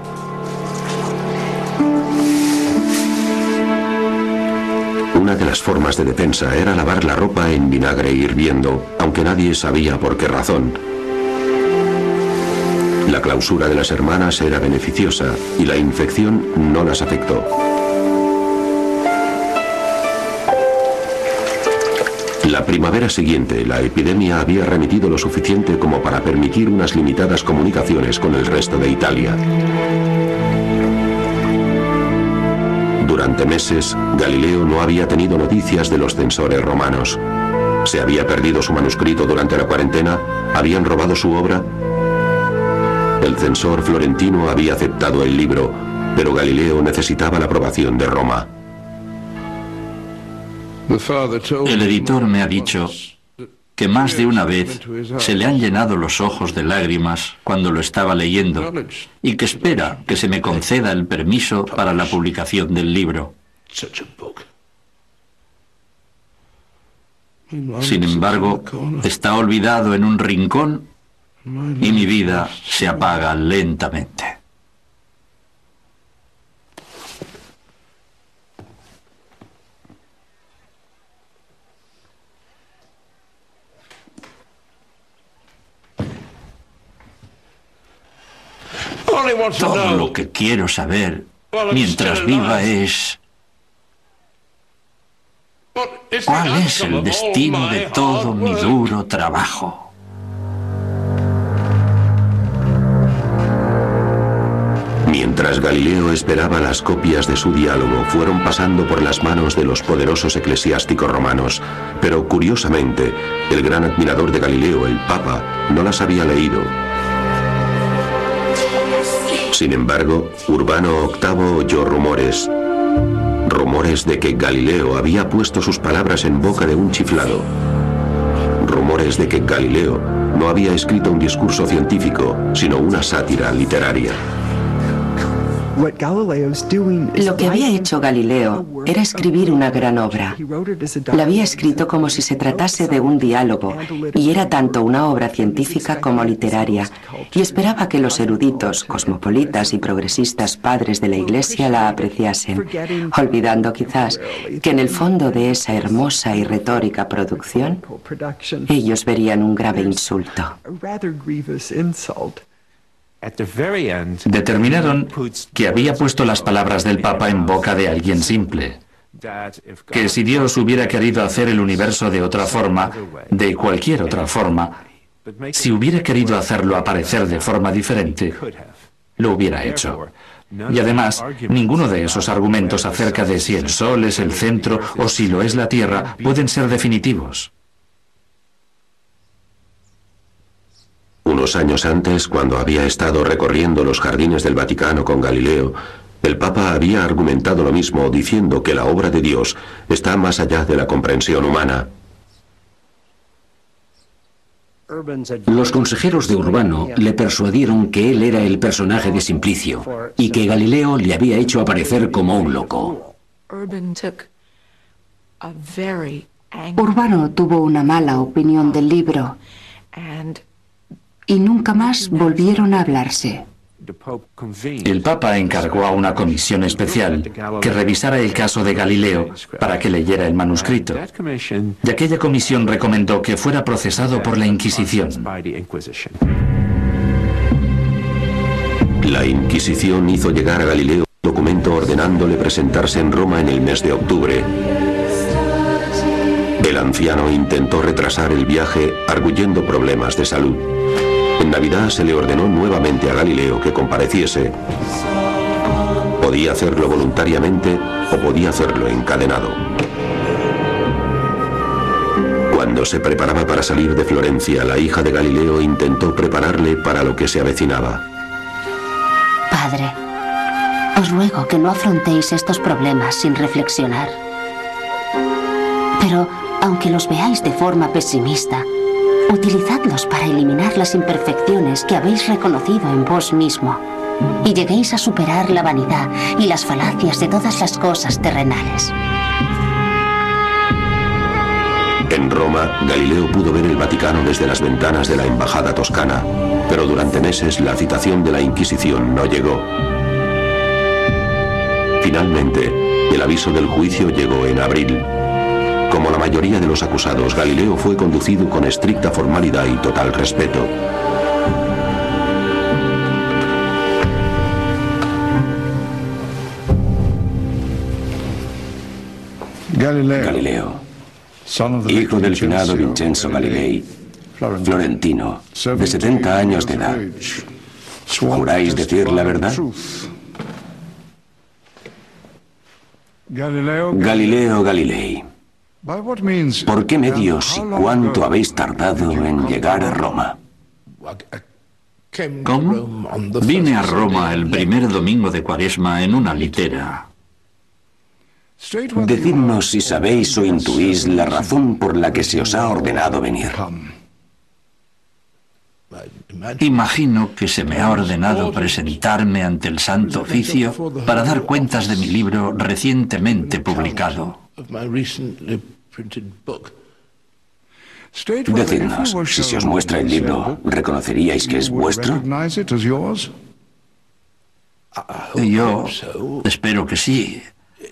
Una de las formas de defensa era lavar la ropa en vinagre hirviendo, aunque nadie sabía por qué razón. La clausura de las hermanas era beneficiosa y la infección no las afectó. La primavera siguiente, la epidemia había remitido lo suficiente como para permitir unas limitadas comunicaciones con el resto de Italia. Durante meses, Galileo no había tenido noticias de los censores romanos. ¿Se había perdido su manuscrito durante la cuarentena? ¿Habían robado su obra? El censor florentino había aceptado el libro, pero Galileo necesitaba la aprobación de Roma. El editor me ha dicho que más de una vez se le han llenado los ojos de lágrimas cuando lo estaba leyendo y que espera que se me conceda el permiso para la publicación del libro. Sin embargo, está olvidado en un rincón y mi vida se apaga lentamente. Todo lo que quiero saber mientras viva es... ¿cuál es el destino de todo mi duro trabajo? Mientras Galileo esperaba, las copias de su diálogo fueron pasando por las manos de los poderosos eclesiásticos romanos, pero curiosamente, el gran admirador de Galileo, el Papa, no las había leído. Sin embargo, Urbano VIII oyó rumores de que Galileo había puesto sus palabras en boca de un chiflado. Rumores de que Galileo no había escrito un discurso científico, sino una sátira literaria. Lo que había hecho Galileo era escribir una gran obra. La había escrito como si se tratase de un diálogo, y era tanto una obra científica como literaria, y esperaba que los eruditos, cosmopolitas y progresistas padres de la Iglesia la apreciasen, olvidando quizás que en el fondo de esa hermosa y retórica producción, ellos verían un grave insulto. Determinaron que había puesto las palabras del Papa en boca de alguien simple, que si Dios hubiera querido hacer el universo de otra forma, de cualquier otra forma, si hubiera querido hacerlo aparecer de forma diferente, lo hubiera hecho. Y además, ninguno de esos argumentos acerca de si el Sol es el centro o si lo es la Tierra pueden ser definitivos. Unos años antes, cuando había estado recorriendo los jardines del Vaticano con Galileo, el Papa había argumentado lo mismo, diciendo que la obra de Dios está más allá de la comprensión humana. Los consejeros de Urbano le persuadieron que él era el personaje de Simplicio y que Galileo le había hecho aparecer como un loco. Urbano tuvo una mala opinión del libro y nunca más volvieron a hablarse. El Papa encargó a una comisión especial que revisara el caso de Galileo para que leyera el manuscrito, y aquella comisión recomendó que fuera procesado por la Inquisición. La Inquisición hizo llegar a Galileo un documento ordenándole presentarse en Roma en el mes de octubre. El anciano intentó retrasar el viaje arguyendo problemas de salud. En Navidad se le ordenó nuevamente a Galileo que compareciese. Podía hacerlo voluntariamente o podía hacerlo encadenado. Cuando se preparaba para salir de Florencia, la hija de Galileo intentó prepararle para lo que se avecinaba. Padre, os ruego que no afrontéis estos problemas sin reflexionar. Pero, aunque los veáis de forma pesimista, utilizadlos para eliminar las imperfecciones que habéis reconocido en vos mismo y lleguéis a superar la vanidad y las falacias de todas las cosas terrenales. En Roma, Galileo pudo ver el Vaticano desde las ventanas de la embajada toscana, pero durante meses la citación de la Inquisición no llegó. Finalmente, el aviso del juicio llegó en abril. Como la mayoría de los acusados, Galileo fue conducido con estricta formalidad y total respeto. Galileo, hijo del finado Vincenzo Galilei, florentino, de 70 años de edad, ¿juráis decir la verdad? Galileo Galilei, ¿por qué medios y cuánto habéis tardado en llegar a Roma? ¿Cómo? Vine a Roma el primer domingo de Cuaresma en una litera. Decidnos si sabéis o intuís la razón por la que se os ha ordenado venir. Imagino que se me ha ordenado presentarme ante el Santo Oficio para dar cuentas de mi libro recientemente publicado. Decidnos, si se os muestra el libro, ¿reconoceríais que es vuestro? Yo espero que sí.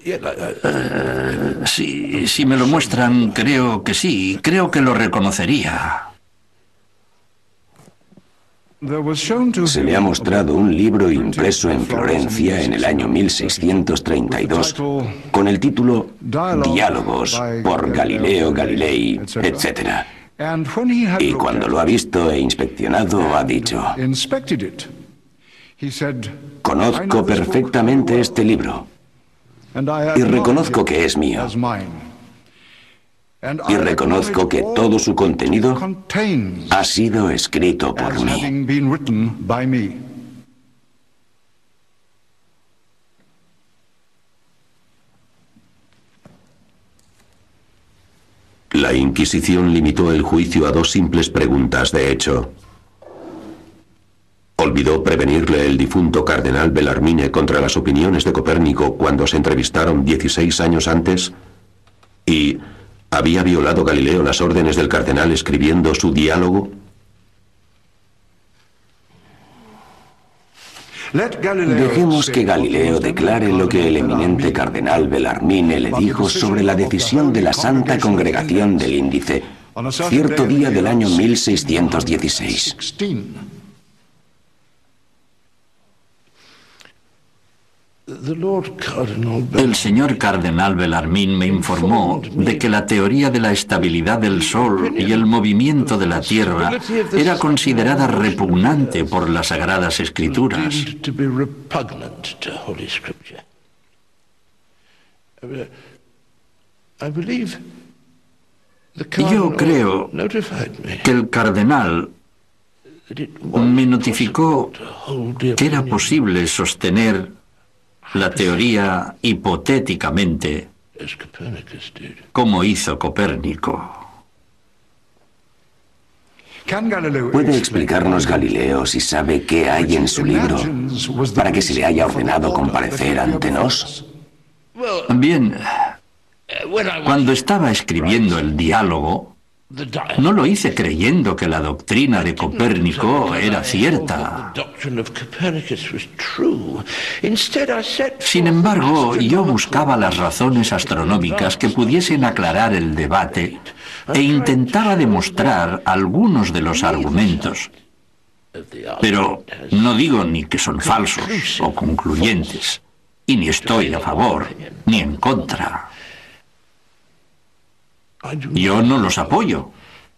Si me lo muestran, creo que sí. Creo que lo reconocería. Se le ha mostrado un libro impreso en Florencia en el año 1632 con el título Diálogos por Galileo Galilei, etc. Y cuando lo ha visto e inspeccionado ha dicho: conozco perfectamente este libro y reconozco que es mío. Y reconozco que todo su contenido ha sido escrito por mí. La Inquisición limitó el juicio a 2 simples preguntas de hecho. ¿Olvidó prevenirle el difunto cardenal Bellarmine contra las opiniones de Copérnico cuando se entrevistaron 16 años antes? ¿Y había violado Galileo las órdenes del cardenal escribiendo su diálogo? Dejemos que Galileo declare lo que el eminente cardenal Bellarmine le dijo sobre la decisión de la Santa Congregación del Índice, cierto día del año 1616. El señor cardenal Bellarmine me informó de que la teoría de la estabilidad del Sol y el movimiento de la Tierra era considerada repugnante por las Sagradas Escrituras. Yo creo que el cardenal me notificó que era posible sostener la teoría hipotéticamente, como hizo Copérnico. ¿Puede explicarnos Galileo si sabe qué hay en su libro para que se le haya ordenado comparecer ante nos? Bien, cuando estaba escribiendo el diálogo, no lo hice creyendo que la doctrina de Copérnico era cierta. Sin embargo, yo buscaba las razones astronómicas que pudiesen aclarar el debate e intentaba demostrar algunos de los argumentos. Pero no digo ni que son falsos o concluyentes, y ni estoy a favor ni en contra. Yo no los apoyo.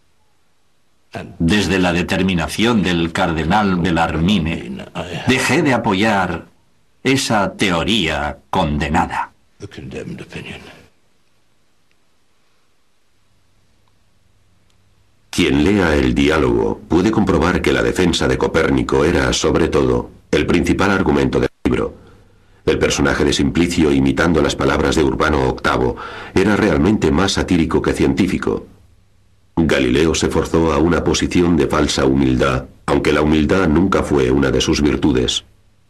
Desde la determinación del cardenal Bellarmine, dejé de apoyar esa teoría condenada. Quien lea el diálogo puede comprobar que la defensa de Copérnico era, sobre todo, el principal argumento del libro. El personaje de Simplicio, imitando las palabras de Urbano VIII, era realmente más satírico que científico. Galileo se forzó a una posición de falsa humildad, aunque la humildad nunca fue una de sus virtudes.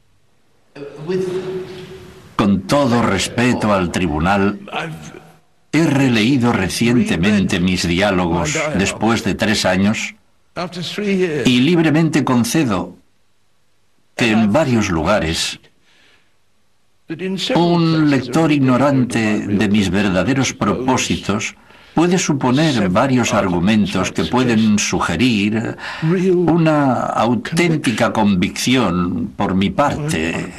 Con todo respeto al tribunal, he releído recientemente mis diálogos después de 3 años y libremente concedo que en varios lugares un lector ignorante de mis verdaderos propósitos puede suponer varios argumentos que pueden sugerir una auténtica convicción por mi parte.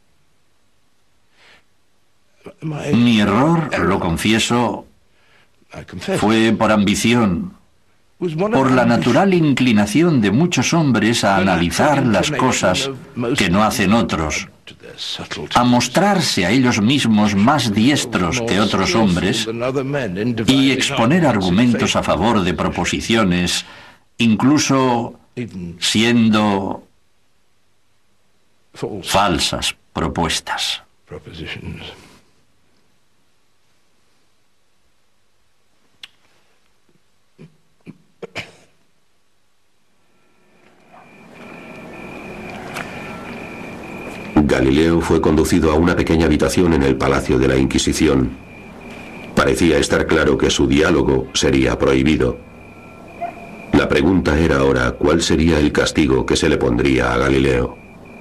Mi error, lo confieso, fue por ambición, por la natural inclinación de muchos hombres a analizar las cosas que no hacen otros, a mostrarse a ellos mismos más diestros que otros hombres y exponer argumentos a favor de proposiciones, incluso siendo falsas propuestas. Galileo fue conducido a una pequeña habitación en el Palacio de la Inquisición. Parecía estar claro que su diálogo sería prohibido. La pregunta era ahora cuál sería el castigo que se le pondría a Galileo.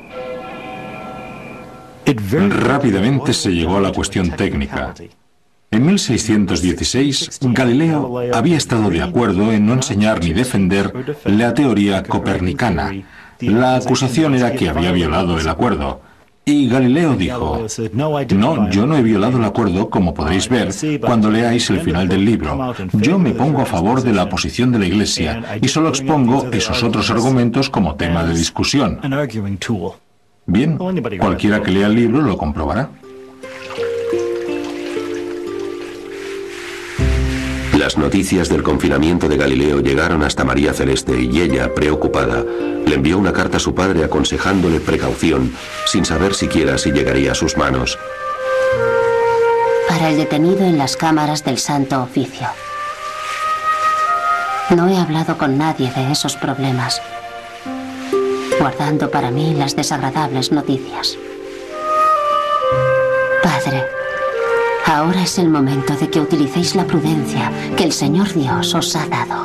Rápidamente se llegó a la cuestión técnica. En 1616, Galileo había estado de acuerdo en no enseñar ni defender la teoría copernicana. La acusación era que había violado el acuerdo. Y Galileo dijo: no, yo no he violado el acuerdo, como podréis ver cuando leáis el final del libro. Yo me pongo a favor de la posición de la Iglesia y solo expongo esos otros argumentos como tema de discusión. Bien, cualquiera que lea el libro lo comprobará. Las noticias del confinamiento de Galileo llegaron hasta María Celeste y ella, preocupada, le envió una carta a su padre aconsejándole precaución, sin saber siquiera si llegaría a sus manos. Para el detenido en las cámaras del Santo Oficio. No he hablado con nadie de esos problemas, guardando para mí las desagradables noticias. Padre, ahora es el momento de que utilicéis la prudencia que el Señor Dios os ha dado.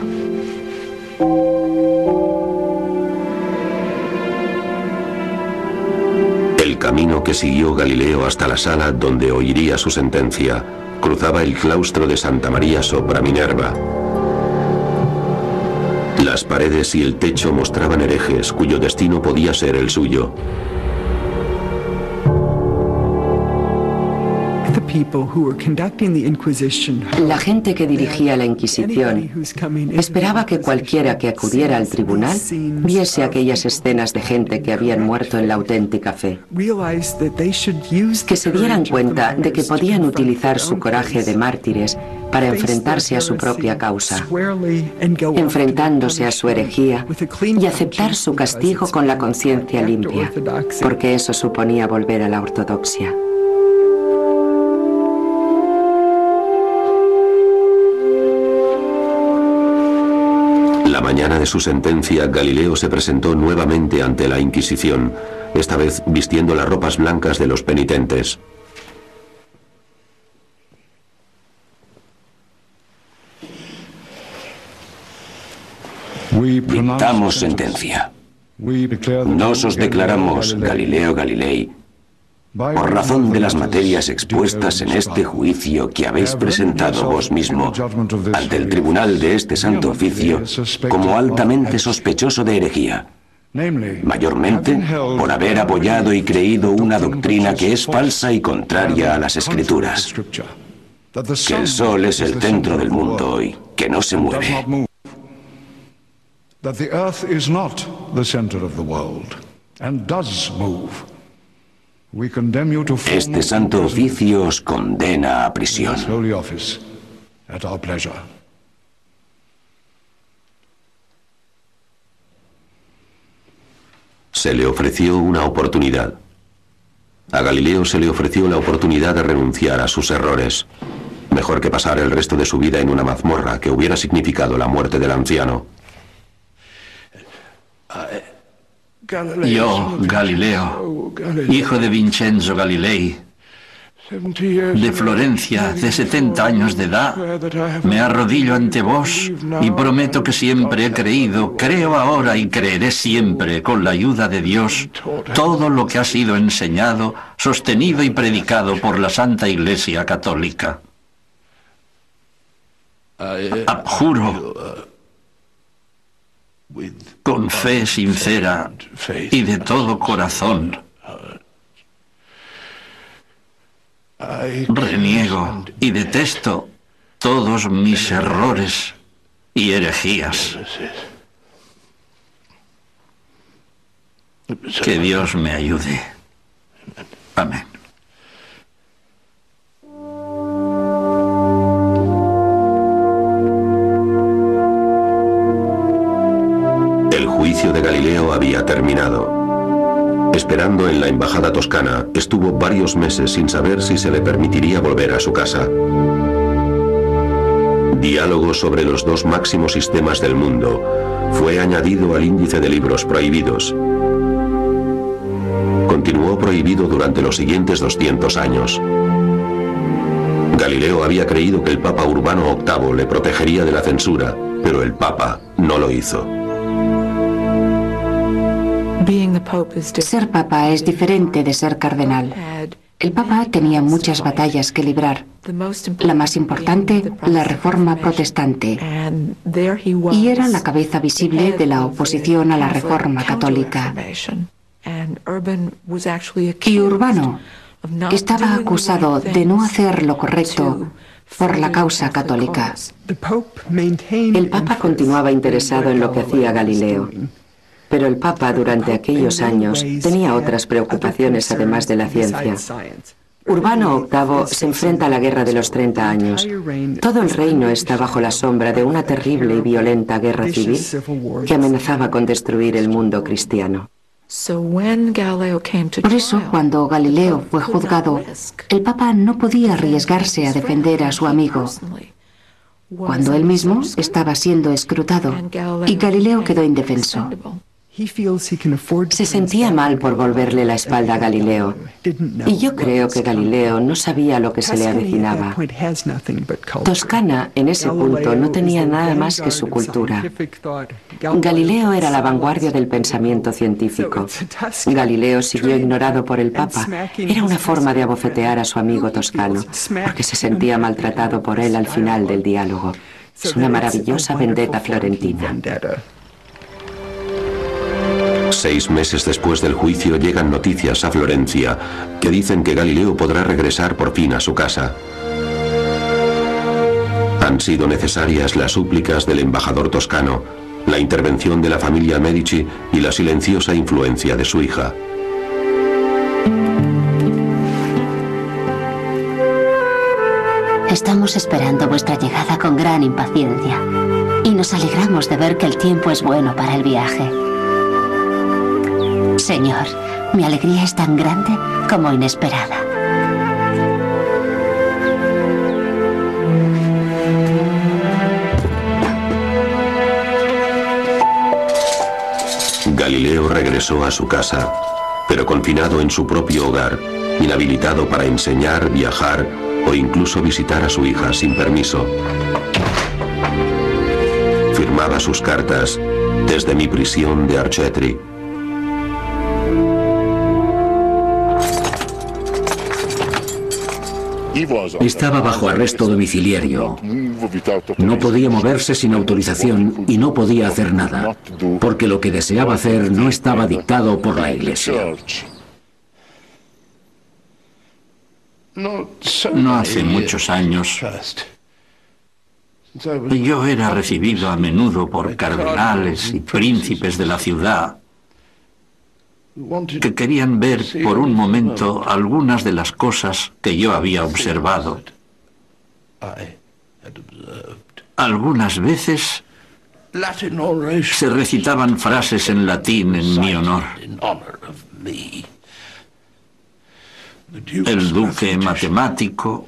El camino que siguió Galileo hasta la sala donde oiría su sentencia cruzaba el claustro de Santa María sopra Minerva. Las paredes y el techo mostraban herejes cuyo destino podía ser el suyo. La gente que dirigía la Inquisición esperaba que cualquiera que acudiera al tribunal viese aquellas escenas de gente que habían muerto en la auténtica fe. Que se dieran cuenta de que podían utilizar su coraje de mártires para enfrentarse a su propia causa, enfrentándose a su herejía y aceptar su castigo con la conciencia limpia, porque eso suponía volver a la ortodoxia. La mañana de su sentencia, Galileo se presentó nuevamente ante la Inquisición, esta vez vistiendo las ropas blancas de los penitentes. Dictamos sentencia. Nos os declaramos, Galileo Galilei, por razón de las materias expuestas en este juicio que habéis presentado vos mismo ante el tribunal de este santo oficio, como altamente sospechoso de herejía, mayormente por haber apoyado y creído una doctrina que es falsa y contraria a las Escrituras, que el sol es el centro del mundo y que no se mueve. That the earth is not the center of the world and does move. We condemn you to Este santo oficio os condena a prisión. holy office at our pleasure. Se le ofreció una oportunidad. A Galileo se le ofreció la oportunidad de renunciar a sus errores. Mejor que pasar el resto de su vida en una mazmorra, que hubiera significado la muerte del anciano. Yo, Galileo, hijo de Vincenzo Galilei, de Florencia, de 70 años de edad, me arrodillo ante vos y prometo que siempre he creído, creo ahora y creeré siempre, con la ayuda de Dios, todo lo que ha sido enseñado, sostenido y predicado por la Santa Iglesia Católica. Abjuro, con fe sincera y de todo corazón, reniego y detesto todos mis errores y herejías. Que Dios me ayude. Amén. El juicio de Galileo había terminado. Esperando en la embajada toscana, estuvo varios meses sin saber si se le permitiría volver a su casa. Diálogo sobre los dos máximos sistemas del mundo fue añadido al índice de libros prohibidos. Continuó prohibido durante los siguientes 200 años. Galileo había creído que el Papa Urbano VIII le protegería de la censura, pero el Papa no lo hizo. Ser papa es diferente de ser cardenal. El papa tenía muchas batallas que librar. La más importante, la reforma protestante. Y era la cabeza visible de la oposición a la reforma católica. Y Urbano estaba acusado de no hacer lo correcto por la causa católica. El Papa continuaba interesado en lo que hacía Galileo. Pero el Papa durante aquellos años tenía otras preocupaciones además de la ciencia. Urbano VIII se enfrenta a la Guerra de los 30 años. Todo el reino está bajo la sombra de una terrible y violenta guerra civil que amenazaba con destruir el mundo cristiano. Por eso, cuando Galileo fue juzgado, el Papa no podía arriesgarse a defender a su amigo, cuando él mismo estaba siendo escrutado, y Galileo quedó indefenso. Se sentía mal por volverle la espalda a Galileo, y yo creo que Galileo no sabía lo que se le avecinaba. Toscana, en ese punto, no tenía nada más que su cultura. Galileo era la vanguardia del pensamiento científico. Galileo siguió ignorado por el Papa. Era una forma de abofetear a su amigo toscano, porque se sentía maltratado por él al final del diálogo. Es una maravillosa vendetta florentina. 6 meses después del juicio llegan noticias a Florencia que dicen que Galileo podrá regresar por fin a su casa. Han sido necesarias las súplicas del embajador toscano, la intervención de la familia Medici y la silenciosa influencia de su hija. Estamos esperando vuestra llegada con gran impaciencia y nos alegramos de ver que el tiempo es bueno para el viaje. Señor, mi alegría es tan grande como inesperada. Galileo regresó a su casa, pero confinado en su propio hogar, inhabilitado para enseñar, viajar o incluso visitar a su hija sin permiso. Firmaba sus cartas desde mi prisión de Arcetri. Estaba bajo arresto domiciliario. No podía moverse sin autorización y no podía hacer nada, porque lo que deseaba hacer no estaba dictado por la Iglesia. No hace muchos años, yo era recibido a menudo por cardenales y príncipes de la ciudad que querían ver por un momento algunas de las cosas que yo había observado. Algunas veces se recitaban frases en latín en mi honor. El duque matemático,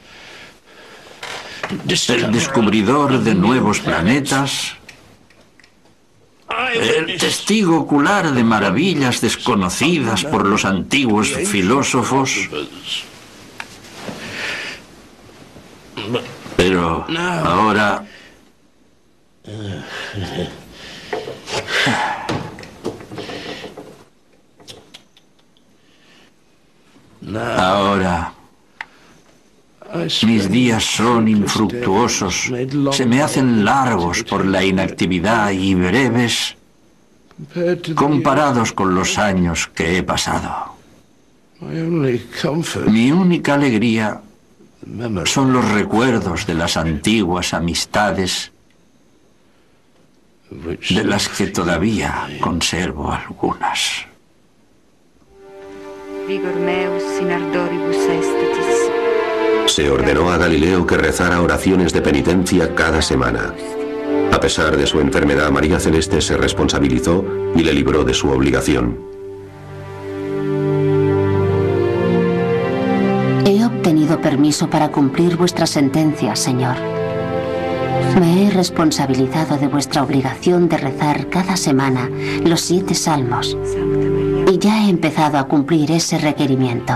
el descubridor de nuevos planetas, el testigo ocular de maravillas desconocidas por los antiguos filósofos. Pero ahora mis días son infructuosos, se me hacen largos por la inactividad y breves comparados con los años que he pasado. Mi única alegría son los recuerdos de las antiguas amistades, de las que todavía conservo algunas. Se ordenó a Galileo que rezara oraciones de penitencia cada semana. A pesar de su enfermedad, María Celeste se responsabilizó y le libró de su obligación. He obtenido permiso para cumplir vuestra sentencia, Señor. Me he responsabilizado de vuestra obligación de rezar cada semana los 7 salmos y ya he empezado a cumplir ese requerimiento.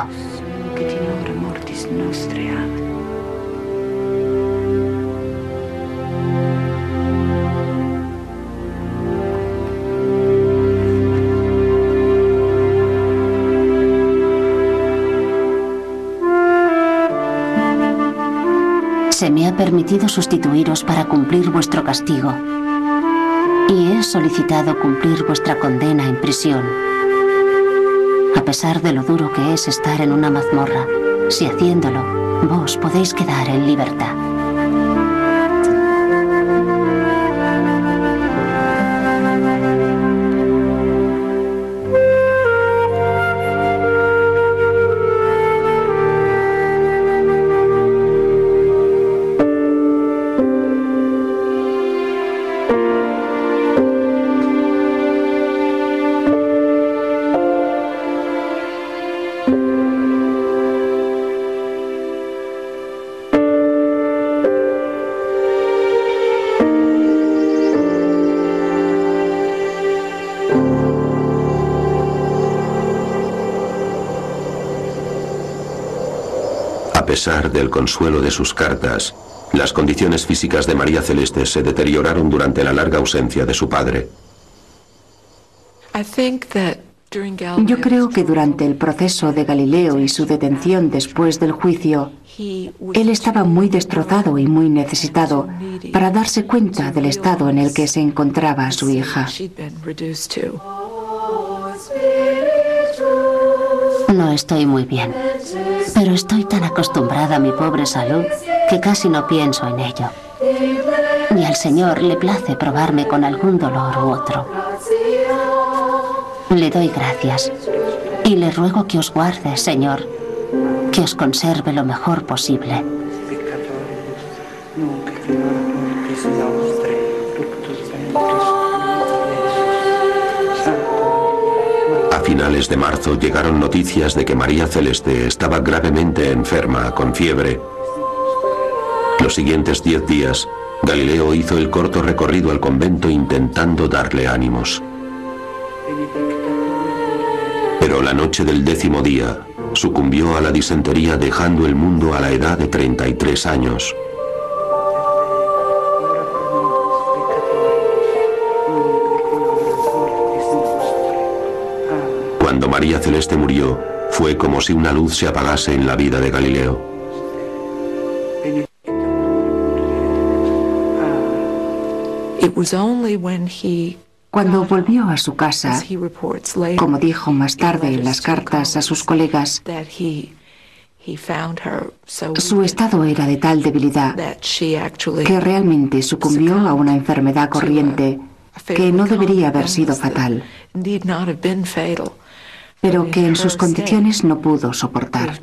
Se me ha permitido sustituiros para cumplir vuestro castigo y he solicitado cumplir vuestra condena en prisión. A pesar de lo duro que es estar en una mazmorra, si haciéndolo, vos podéis quedar en libertad. A pesar del consuelo de sus cartas, las condiciones físicas de María Celeste se deterioraron durante la larga ausencia de su padre. Yo creo que durante el proceso de Galileo y su detención después del juicio, él estaba muy destrozado y muy necesitado para darse cuenta del estado en el que se encontraba su hija. estoy muy bien. Pero estoy tan acostumbrada a mi pobre salud que casi no pienso en ello. Y al Señor le place probarme con algún dolor u otro. Le doy gracias y le ruego que os guarde, Señor, que os conserve lo mejor posible. A finales de marzo llegaron noticias de que María Celeste estaba gravemente enferma, con fiebre. Los siguientes 10 días, Galileo hizo el corto recorrido al convento intentando darle ánimos. Pero la noche del 10º día, sucumbió a la disentería dejando el mundo a la edad de 33 años. Cuando María Celeste murió, fue como si una luz se apagase en la vida de Galileo. Cuando volvió a su casa, como dijo más tarde en las cartas a sus colegas, su estado era de tal debilidad que realmente sucumbió a una enfermedad corriente que no debería haber sido fatal, pero que en sus condiciones no pudo soportar.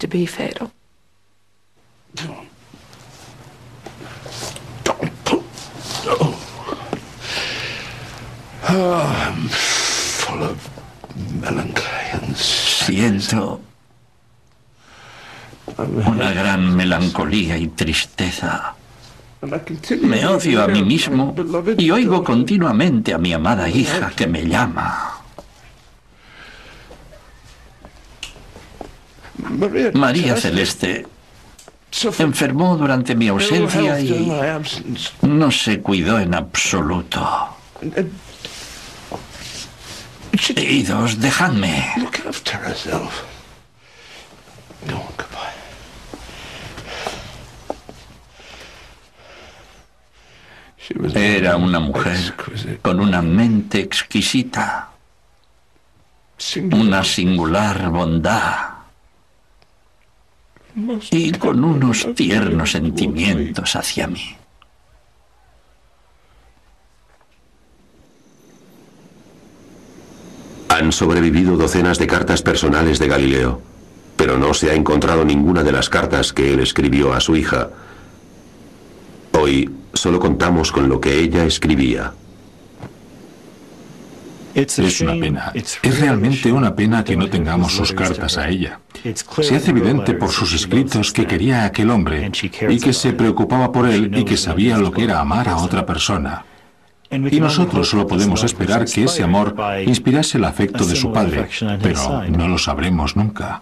Siento una gran melancolía y tristeza. Me odio a mí mismo y oigo continuamente a mi amada hija que me llama. María Celeste enfermó durante mi ausencia y no se cuidó en absoluto. Idos, dejadme. Era una mujer con una mente exquisita, una singular bondad y con unos tiernos sentimientos hacia mí. Han sobrevivido docenas de cartas personales de Galileo, pero no se ha encontrado ninguna de las cartas que él escribió a su hija. Hoy solo contamos con lo que ella escribía. Es una pena. Es realmente una pena que no tengamos sus cartas a ella. Se hace evidente por sus escritos que quería a aquel hombre y que se preocupaba por él y que sabía lo que era amar a otra persona. Y nosotros solo podemos esperar que ese amor inspirase el afecto de su padre, pero no lo sabremos nunca.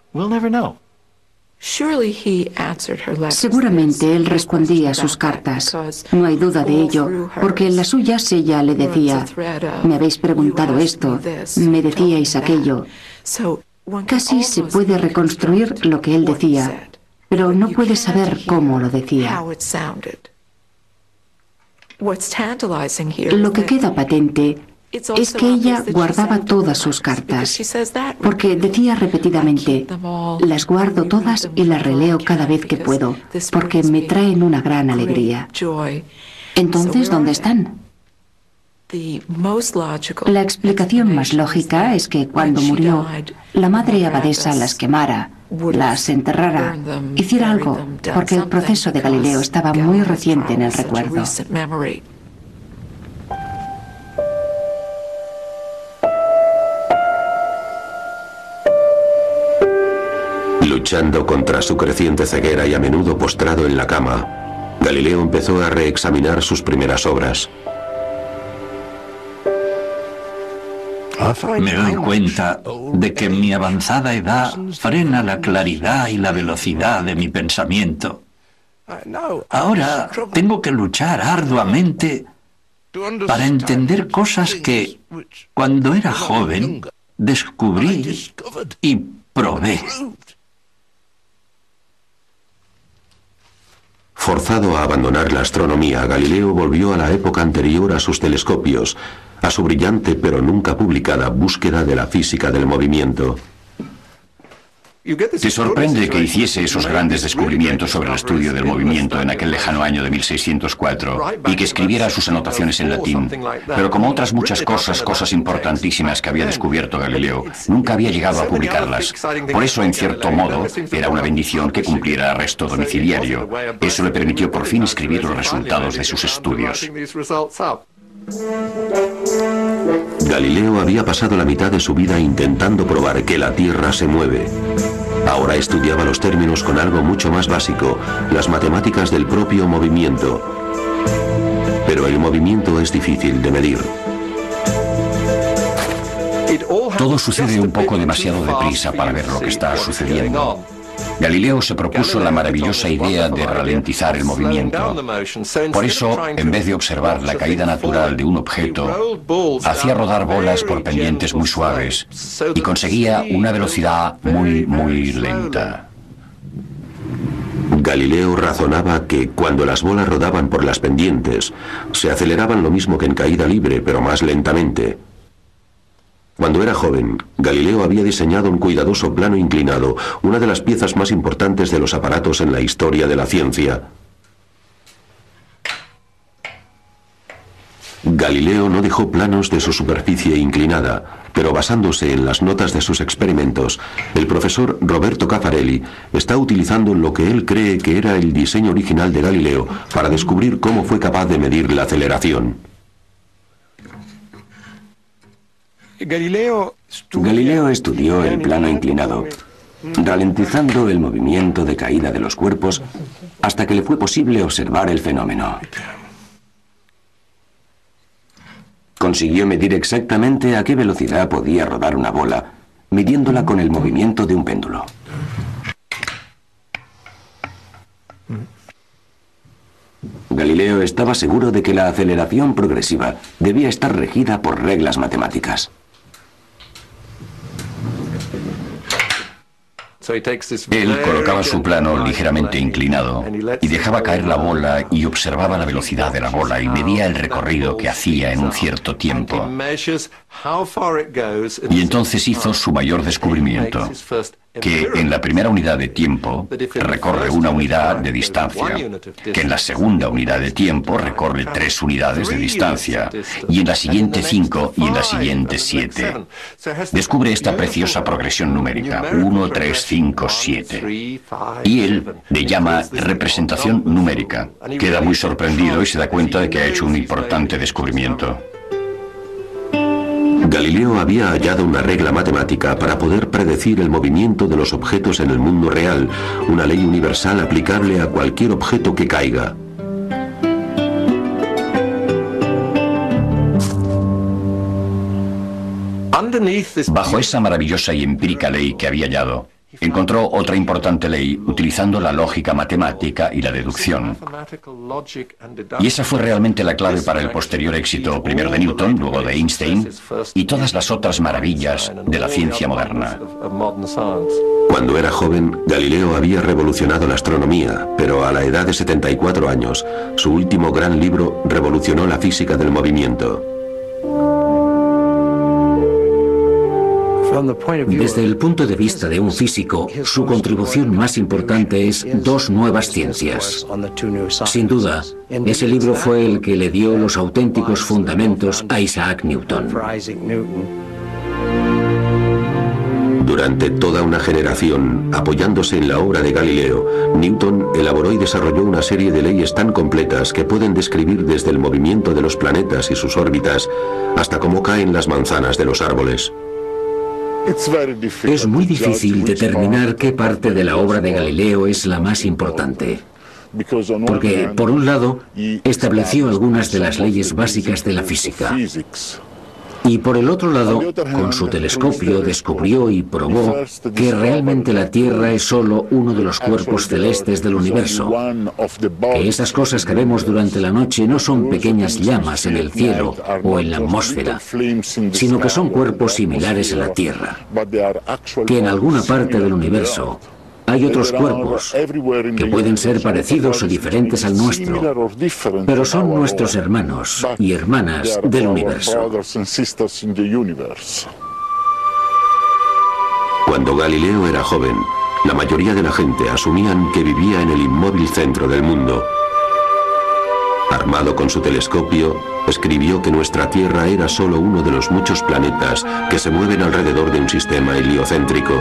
Seguramente él respondía a sus cartas. No hay duda de ello, porque en las suyas ella le decía: me habéis preguntado esto, me decíais aquello. Casi se puede reconstruir lo que él decía, pero no puede saber cómo lo decía. Lo que queda patente es que ella guardaba todas sus cartas, porque decía repetidamente: las guardo todas y las releo cada vez que puedo, porque me traen una gran alegría. Entonces, ¿dónde están? La explicación más lógica es que cuando murió, la madre abadesa las quemara, las enterrara, hiciera algo, porque el proceso de Galileo estaba muy reciente en el recuerdo. Luchando contra su creciente ceguera y a menudo postrado en la cama, Galileo empezó a reexaminar sus primeras obras. Me doy cuenta de que mi avanzada edad frena la claridad y la velocidad de mi pensamiento. Ahora tengo que luchar arduamente para entender cosas que, cuando era joven, descubrí y probé. Forzado a abandonar la astronomía, Galileo volvió a la época anterior a sus telescopios, a su brillante pero nunca publicada búsqueda de la física del movimiento. Te sorprende que hiciese esos grandes descubrimientos sobre el estudio del movimiento en aquel lejano año de 1604 y que escribiera sus anotaciones en latín, pero como otras muchas cosas importantísimas que había descubierto Galileo, nunca había llegado a publicarlas. Por eso, en cierto modo, era una bendición que cumpliera arresto domiciliario. Eso le permitió por fin escribir los resultados de sus estudios. Galileo había pasado la mitad de su vida intentando probar que la Tierra se mueve. Ahora estudiaba los términos con algo mucho más básico, las matemáticas del propio movimiento. Pero el movimiento es difícil de medir. Todo sucede un poco demasiado deprisa para ver lo que está sucediendo. Galileo se propuso la maravillosa idea de ralentizar el movimiento. Por eso, en vez de observar la caída natural de un objeto, hacía rodar bolas por pendientes muy suaves y conseguía una velocidad muy lenta. Galileo razonaba que cuando las bolas rodaban por las pendientes, se aceleraban lo mismo que en caída libre, pero más lentamente. Cuando era joven, Galileo había diseñado un cuidadoso plano inclinado, una de las piezas más importantes de los aparatos en la historia de la ciencia. Galileo no dejó planos de su superficie inclinada, pero basándose en las notas de sus experimentos, el profesor Roberto Caffarelli está utilizando lo que él cree que era el diseño original de Galileo para descubrir cómo fue capaz de medir la aceleración. Galileo estudió el plano inclinado, ralentizando el movimiento de caída de los cuerpos hasta que le fue posible observar el fenómeno. Consiguió medir exactamente a qué velocidad podía rodar una bola, midiéndola con el movimiento de un péndulo. Galileo estaba seguro de que la aceleración progresiva debía estar regida por reglas matemáticas. Él colocaba su plano ligeramente inclinado y dejaba caer la bola y observaba la velocidad de la bola y medía el recorrido que hacía en un cierto tiempo. Y entonces hizo su mayor descubrimiento, que en la primera unidad de tiempo recorre una unidad de distancia, que en la segunda unidad de tiempo recorre 3 unidades de distancia, y en la siguiente 5 y en la siguiente 7. Descubre esta preciosa progresión numérica, 1, 3, 5, 7. Y él le llama representación numérica. Queda muy sorprendido y se da cuenta de que ha hecho un importante descubrimiento. Galileo había hallado una regla matemática para poder predecir el movimiento de los objetos en el mundo real, una ley universal aplicable a cualquier objeto que caiga. Bajo esa maravillosa y empírica ley que había hallado, encontró otra importante ley utilizando la lógica matemática y la deducción. Y esa fue realmente la clave para el posterior éxito, primero de Newton, luego de Einstein, y todas las otras maravillas de la ciencia moderna. Cuando era joven, Galileo había revolucionado la astronomía, pero a la edad de 74 años, su último gran libro revolucionó la física del movimiento. Desde el punto de vista de un físico, su contribución más importante es 2 nuevas ciencias. Sin duda, ese libro fue el que le dio los auténticos fundamentos a Isaac Newton. Durante toda una generación, apoyándose en la obra de Galileo, Newton elaboró y desarrolló una serie de leyes tan completas que pueden describir desde el movimiento de los planetas y sus órbitas hasta cómo caen las manzanas de los árboles. Es muy difícil determinar qué parte de la obra de Galileo es la más importante. Porque, por un lado, estableció algunas de las leyes básicas de la física. Y por el otro lado, con su telescopio descubrió y probó que realmente la Tierra es solo uno de los cuerpos celestes del universo, que esas cosas que vemos durante la noche no son pequeñas llamas en el cielo o en la atmósfera, sino que son cuerpos similares a la Tierra, que en alguna parte del universo hay otros cuerpos que pueden ser parecidos o diferentes al nuestro, pero son nuestros hermanos y hermanas del universo. Cuando Galileo era joven, La mayoría de la gente asumían que vivía en el inmóvil centro del mundo. Armado con su telescopio, escribió que nuestra Tierra era solo uno de los muchos planetas que se mueven alrededor de un sistema heliocéntrico.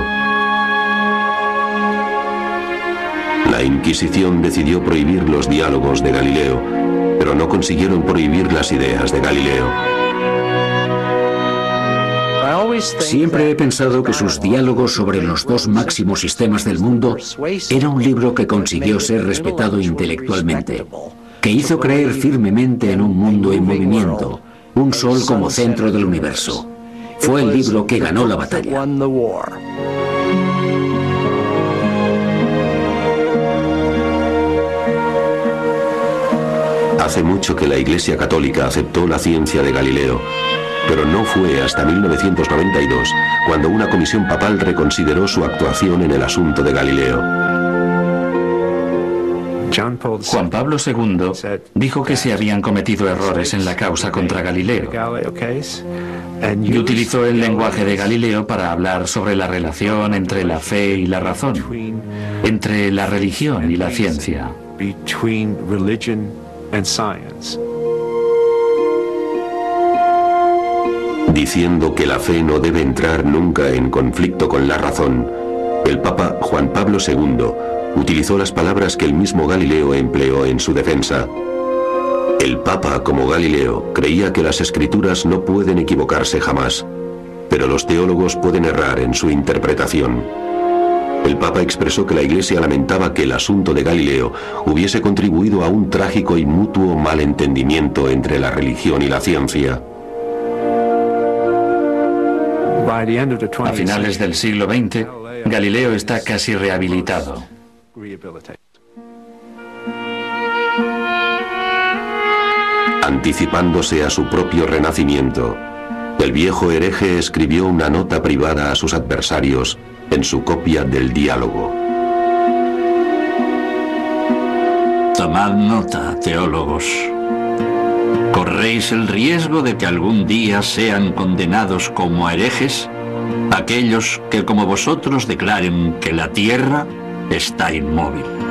La Inquisición decidió prohibir los diálogos de Galileo, pero no consiguieron prohibir las ideas de Galileo. Siempre he pensado que sus diálogos sobre los dos máximos sistemas del mundo era un libro que consiguió ser respetado intelectualmente, que hizo creer firmemente en un mundo en movimiento, un sol como centro del universo. Fue el libro que ganó la batalla. Hace mucho que la Iglesia Católica aceptó la ciencia de Galileo, pero no fue hasta 1992 cuando una comisión papal reconsideró su actuación en el asunto de Galileo. Juan Pablo II dijo que se habían cometido errores en la causa contra Galileo y utilizó el lenguaje de Galileo para hablar sobre la relación entre la fe y la razón, entre la religión y la ciencia. Diciendo que la fe no debe entrar nunca en conflicto con la razón, el Papa Juan Pablo II utilizó las palabras que el mismo Galileo empleó en su defensa. El Papa, como Galileo, creía que las escrituras no pueden equivocarse jamás, pero los teólogos pueden errar en su interpretación. El Papa expresó que la Iglesia lamentaba que el asunto de Galileo hubiese contribuido a un trágico y mutuo malentendimiento entre la religión y la ciencia. A finales del siglo XX, Galileo está casi rehabilitado. Anticipándose a su propio renacimiento, el viejo hereje escribió una nota privada a sus adversarios en su copia del Diálogo. Tomad nota, teólogos. ¿Corréis el riesgo de que algún día sean condenados como herejes aquellos que como vosotros declaren que la Tierra está inmóvil?